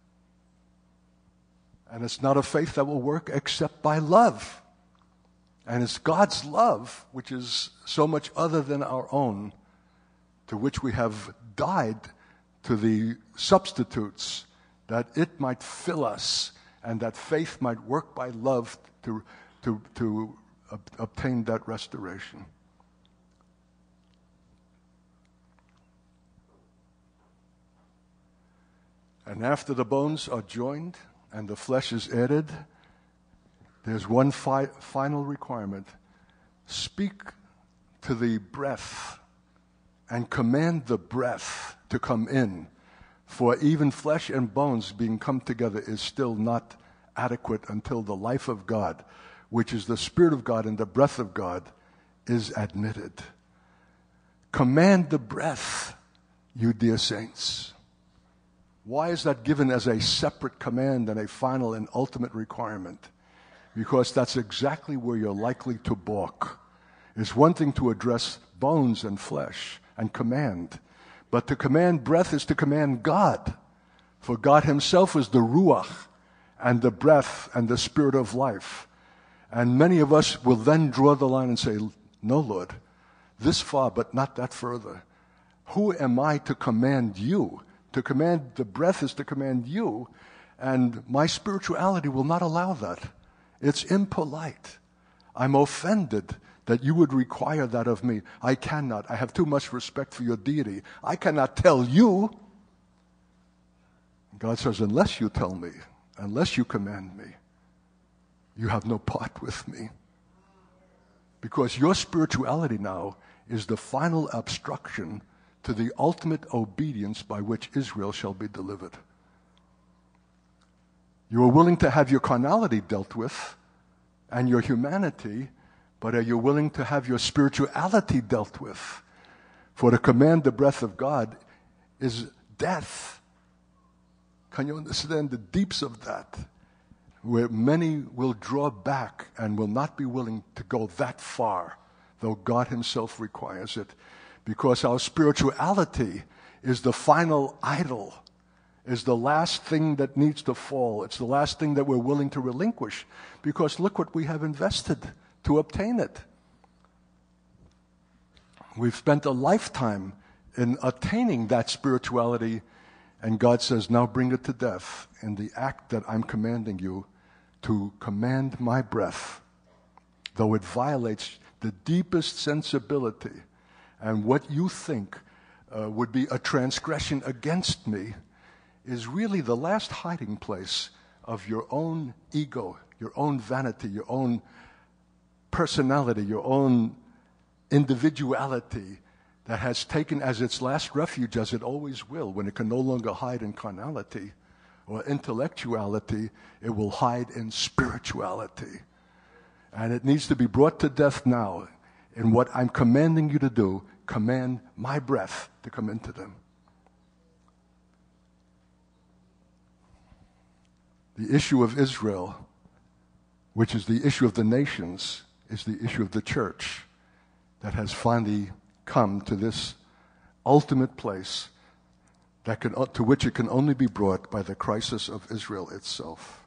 And it's not a faith that will work except by love. And it's God's love, which is so much other than our own, to which we have died to the substitutes, that it might fill us and that faith might work by love to, to, to ob- obtain that restoration. And after the bones are joined and the flesh is added, there's one fi- final requirement. Speak to the breath and command the breath to come in. For even flesh and bones being come together is still not adequate until the life of God, which is the Spirit of God and the breath of God, is admitted. Command the breath, you dear saints. Why is that given as a separate command and a final and ultimate requirement? Because that's exactly where you're likely to balk. It's one thing to address bones and flesh and command, but to command breath is to command God. For God himself is the Ruach and the breath and the spirit of life. And many of us will then draw the line and say, no, Lord, this far, but not that further. Who am I to command you? To command the breath is to command you, and my spirituality will not allow that. It's impolite. I'm offended that you would require that of me. I cannot. I have too much respect for your deity. I cannot tell you. God says, unless you tell me, unless you command me, you have no part with me. Because your spirituality now is the final obstruction to the ultimate obedience by which Israel shall be delivered. You are willing to have your carnality dealt with and your humanity, but are you willing to have your spirituality dealt with? For to command the breath of God is death. Can you understand the deeps of that? Where many will draw back and will not be willing to go that far, though God himself requires it. Because our spirituality is the final idol, is the last thing that needs to fall. It's the last thing that we're willing to relinquish. Because look what we have invested to obtain it. We've spent a lifetime in attaining that spirituality, and God says, now bring it to death in the act that I'm commanding you to command my breath, though it violates the deepest sensibility. And what you think uh, would be a transgression against me is really the last hiding place of your own ego, your own vanity, your own personality, your own individuality that has taken as its last refuge, as it always will, when it can no longer hide in carnality or intellectuality, it will hide in spirituality. And it needs to be brought to death now. In what I'm commanding you to do, command my breath to come into them. The issue of Israel, which is the issue of the nations, is the issue of the church that has finally come to this ultimate place that can, to which it can only be brought by the crisis of Israel itself.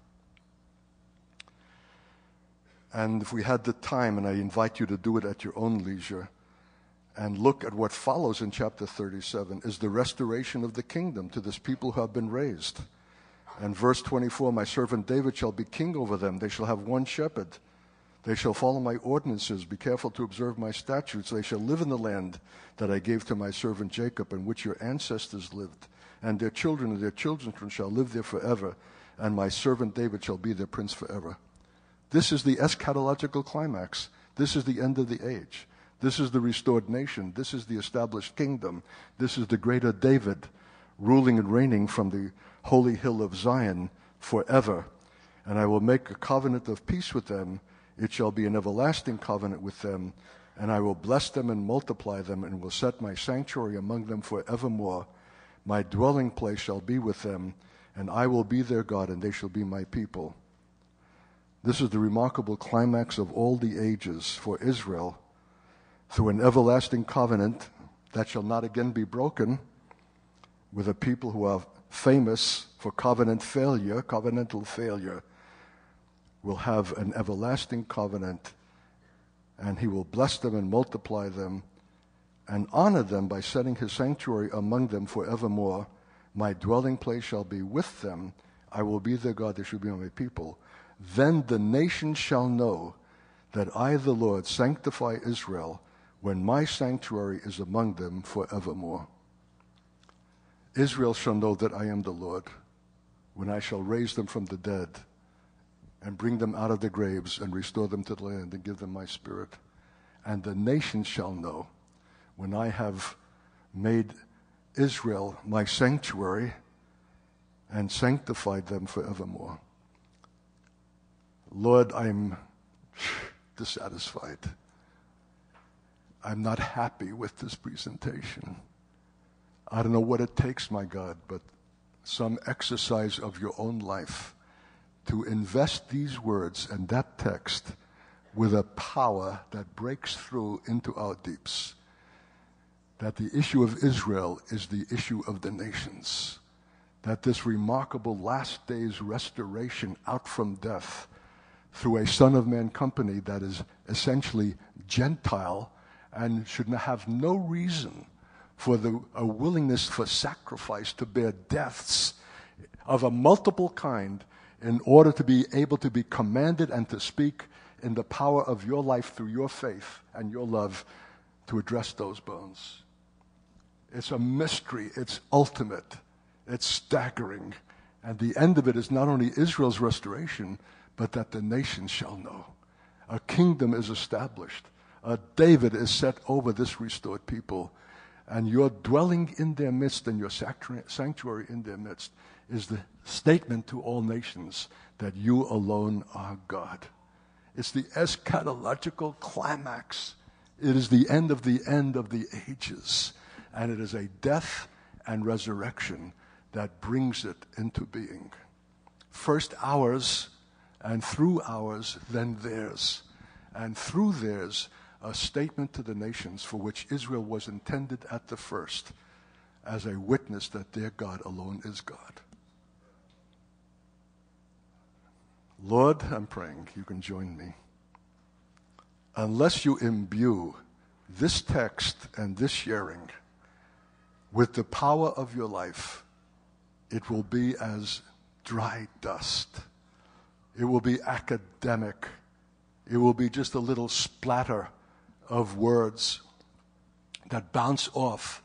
And if we had the time, and I invite you to do it at your own leisure, and look at what follows in chapter thirty-seven, is the restoration of the kingdom to this people who have been raised. And verse twenty-four, my servant David shall be king over them. They shall have one shepherd. They shall follow my ordinances, be careful to observe my statutes. They shall live in the land that I gave to my servant Jacob, in which your ancestors lived. And their children and their children shall live there forever, and my servant David shall be their prince forever. This is the eschatological climax. This is the end of the age. This is the restored nation. This is the established kingdom. This is the greater David ruling and reigning from the holy hill of Zion forever. And I will make a covenant of peace with them. It shall be an everlasting covenant with them. And I will bless them and multiply them, and will set my sanctuary among them forevermore. My dwelling place shall be with them, and I will be their God, and they shall be my people. This is the remarkable climax of all the ages for Israel through an everlasting covenant that shall not again be broken with a people who are famous for covenant failure, covenantal failure, will have an everlasting covenant, and he will bless them and multiply them and honor them by setting his sanctuary among them forevermore. My dwelling place shall be with them. I will be their God, they shall be my people. Then the nations shall know that I, the Lord, sanctify Israel when my sanctuary is among them forevermore. Israel shall know that I am the Lord when I shall raise them from the dead and bring them out of the graves and restore them to the land and give them my spirit. And the nations shall know when I have made Israel my sanctuary and sanctified them forevermore. Lord, I'm dissatisfied. I'm not happy with this presentation. I don't know what it takes, my God, but some exercise of your own life to invest these words and that text with a power that breaks through into our deeps. That the issue of Israel is the issue of the nations. That this remarkable last days restoration out from death through a Son of Man company that is essentially Gentile and should have no reason for the, a willingness for sacrifice to bear deaths of a multiple kind in order to be able to be commanded and to speak in the power of your life through your faith and your love to address those bones. It's a mystery. It's ultimate. It's staggering. And the end of it is not only Israel's restoration, but that the nations shall know. A kingdom is established. A David is set over this restored people. And your dwelling in their midst and your sanctuary in their midst is the statement to all nations that you alone are God. It's the eschatological climax. It is the end of the end of the ages. And it is a death and resurrection that brings it into being. First ours, and through ours, then theirs. And through theirs, a statement to the nations for which Israel was intended at the first as a witness that their God alone is God. Lord, I'm praying, you can join me. Unless you imbue this text and this sharing with the power of your life, it will be as dry dust. It will be academic. It will be just a little splatter of words that bounce off.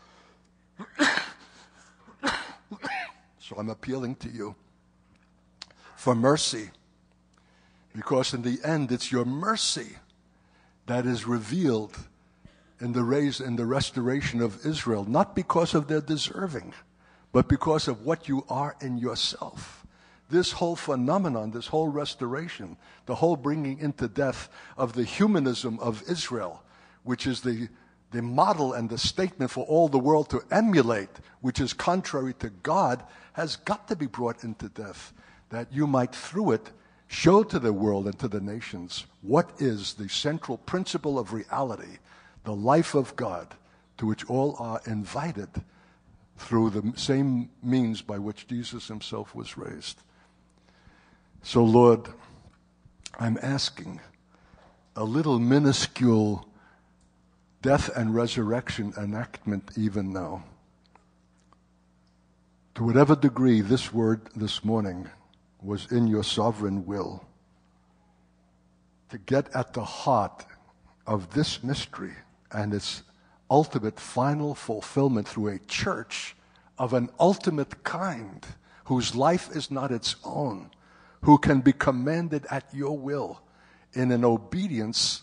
So I'm appealing to you for mercy, because in the end it's your mercy that is revealed in the raise in the restoration of Israel, not because of their deserving, but because of what you are in yourself. This whole phenomenon, this whole restoration, the whole bringing into death of the humanism of Israel, which is the, the model and the statement for all the world to emulate, which is contrary to God, has got to be brought into death, that you might through it show to the world and to the nations what is the central principle of reality, the life of God, to which all are invited through the same means by which Jesus himself was raised. So, Lord, I'm asking a little minuscule death and resurrection enactment even now. To whatever degree this word this morning was in your sovereign will, to get at the heart of this mystery and its ultimate final fulfillment through a church of an ultimate kind, whose life is not its own, who can be commanded at your will in an obedience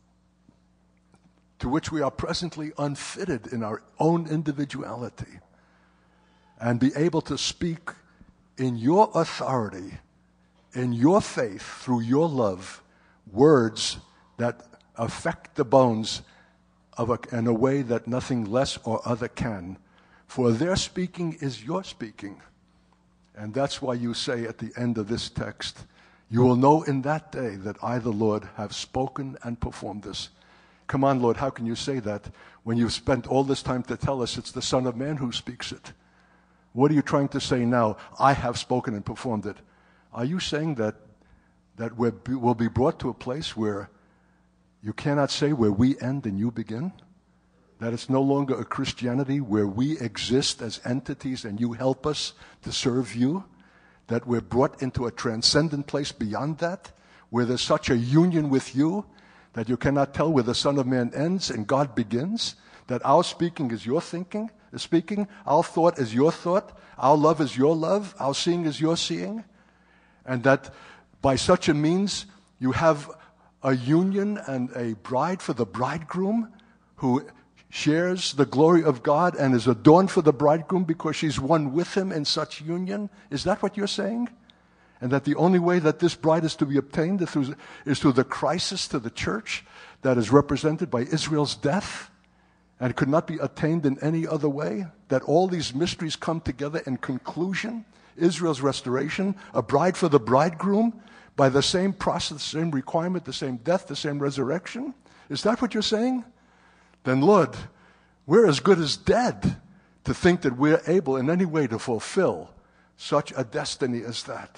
to which we are presently unfitted in our own individuality, and be able to speak in your authority, in your faith, through your love, words that affect the bones of a, in a way that nothing less or other can. For their speaking is your speaking. And that's why you say at the end of this text, You will know in that day that I, the Lord, have spoken and performed this. Come on, Lord, how can you say that when you've spent all this time to tell us it's the Son of Man who speaks it? What are you trying to say now? I have spoken and performed it. Are you saying that that we're, we'll be brought to a place where you cannot say where we end and you begin? That it's no longer a Christianity where we exist as entities and you help us to serve you? That we're brought into a transcendent place beyond that, where there's such a union with you that you cannot tell where the Son of Man ends and God begins? That our speaking is your thinking, is speaking, our thought is your thought, our love is your love, our seeing is your seeing? And that by such a means you have a union and a bride for the bridegroom who shares the glory of God and is adorned for the bridegroom because she's one with him in such union? Is that what you're saying? And that the only way that this bride is to be obtained is through, is through the crisis to the church that is represented by Israel's death and could not be attained in any other way? That all these mysteries come together in conclusion? Israel's restoration, a bride for the bridegroom, by the same process, the same requirement, the same death, the same resurrection? Is that what you're saying? Then, Lord, we're as good as dead to think that we're able in any way to fulfill such a destiny as that.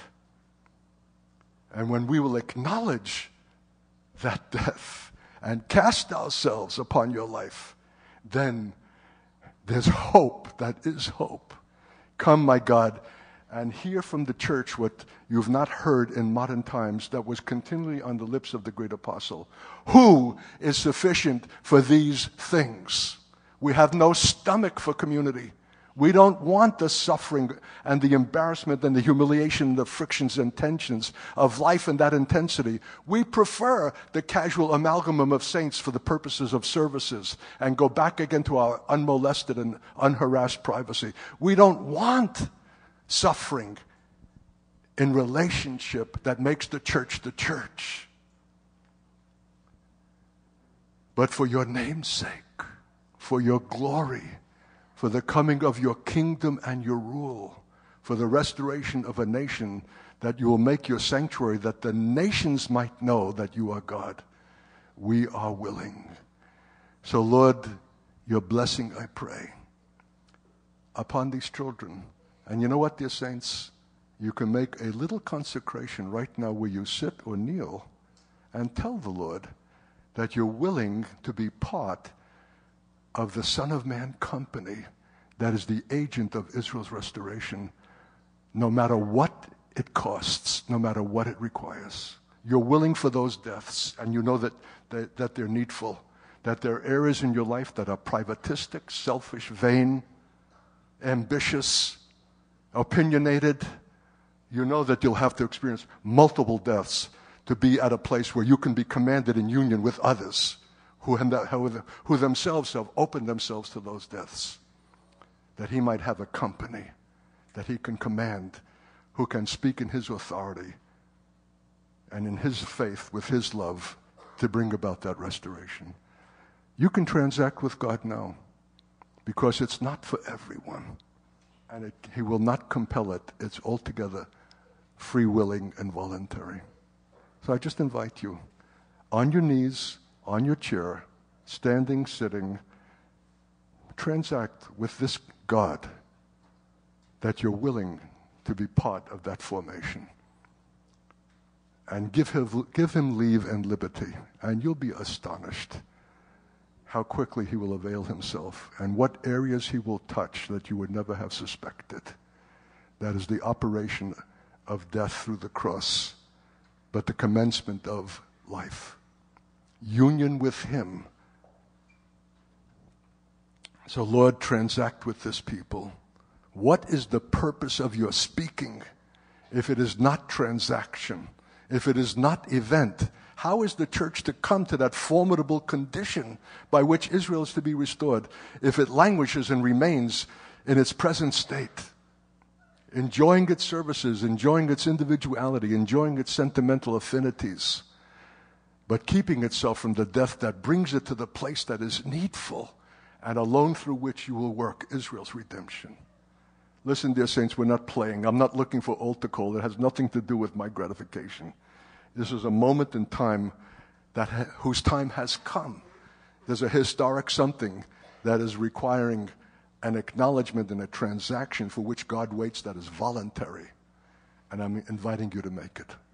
And when we will acknowledge that death and cast ourselves upon your life, then there's hope. That is hope. Come, my God, and hear from the church what you've not heard in modern times that was continually on the lips of the great apostle. Who is sufficient for these things? We have no stomach for community. We don't want the suffering and the embarrassment and the humiliation, the frictions and tensions of life in that intensity. We prefer the casual amalgamum of saints for the purposes of services and go back again to our unmolested and unharassed privacy. We don't want suffering in relationship that makes the church the church. But for your name's sake, for your glory, for the coming of your kingdom and your rule, for the restoration of a nation, that you will make your sanctuary, that the nations might know that you are God, we are willing. So, Lord, your blessing, I pray, upon these children. And you know what, dear saints? You can make a little consecration right now where you sit or kneel and tell the Lord that you're willing to be part of the Son of Man company that is the agent of Israel's restoration, no matter what it costs, no matter what it requires. You're willing for those deaths, and you know that, that, that they're needful, that there are areas in your life that are privatistic, selfish, vain, ambitious, opinionated. You know that you'll have to experience multiple deaths to be at a place where you can be commanded in union with others who, who themselves have opened themselves to those deaths, that he might have a company that he can command, who can speak in his authority and in his faith with his love to bring about that restoration. You can transact with God now because it's not for everyone, and it, he will not compel it. It's altogether free-willing and voluntary. So I just invite you, on your knees, on your chair, standing, sitting, transact with this God that you're willing to be part of that formation. And give him, give him leave and liberty, and you'll be astonished how quickly he will avail himself and what areas he will touch that you would never have suspected. That is the operation of death through the cross, but the commencement of life. Union with him. So, Lord, transact with this people. What is the purpose of your speaking if it is not transaction, if it is not event? How is the church to come to that formidable condition by which Israel is to be restored if it languishes and remains in its present state, enjoying its services, enjoying its individuality, enjoying its sentimental affinities, but keeping itself from the death that brings it to the place that is needful and alone through which you will work Israel's redemption? Listen, dear saints, we're not playing. I'm not looking for altar call. It has nothing to do with my gratification. This is a moment in time that ha- whose time has come. There's a historic something that is requiring an acknowledgement and a transaction for which God waits that is voluntary. And I'm inviting you to make it.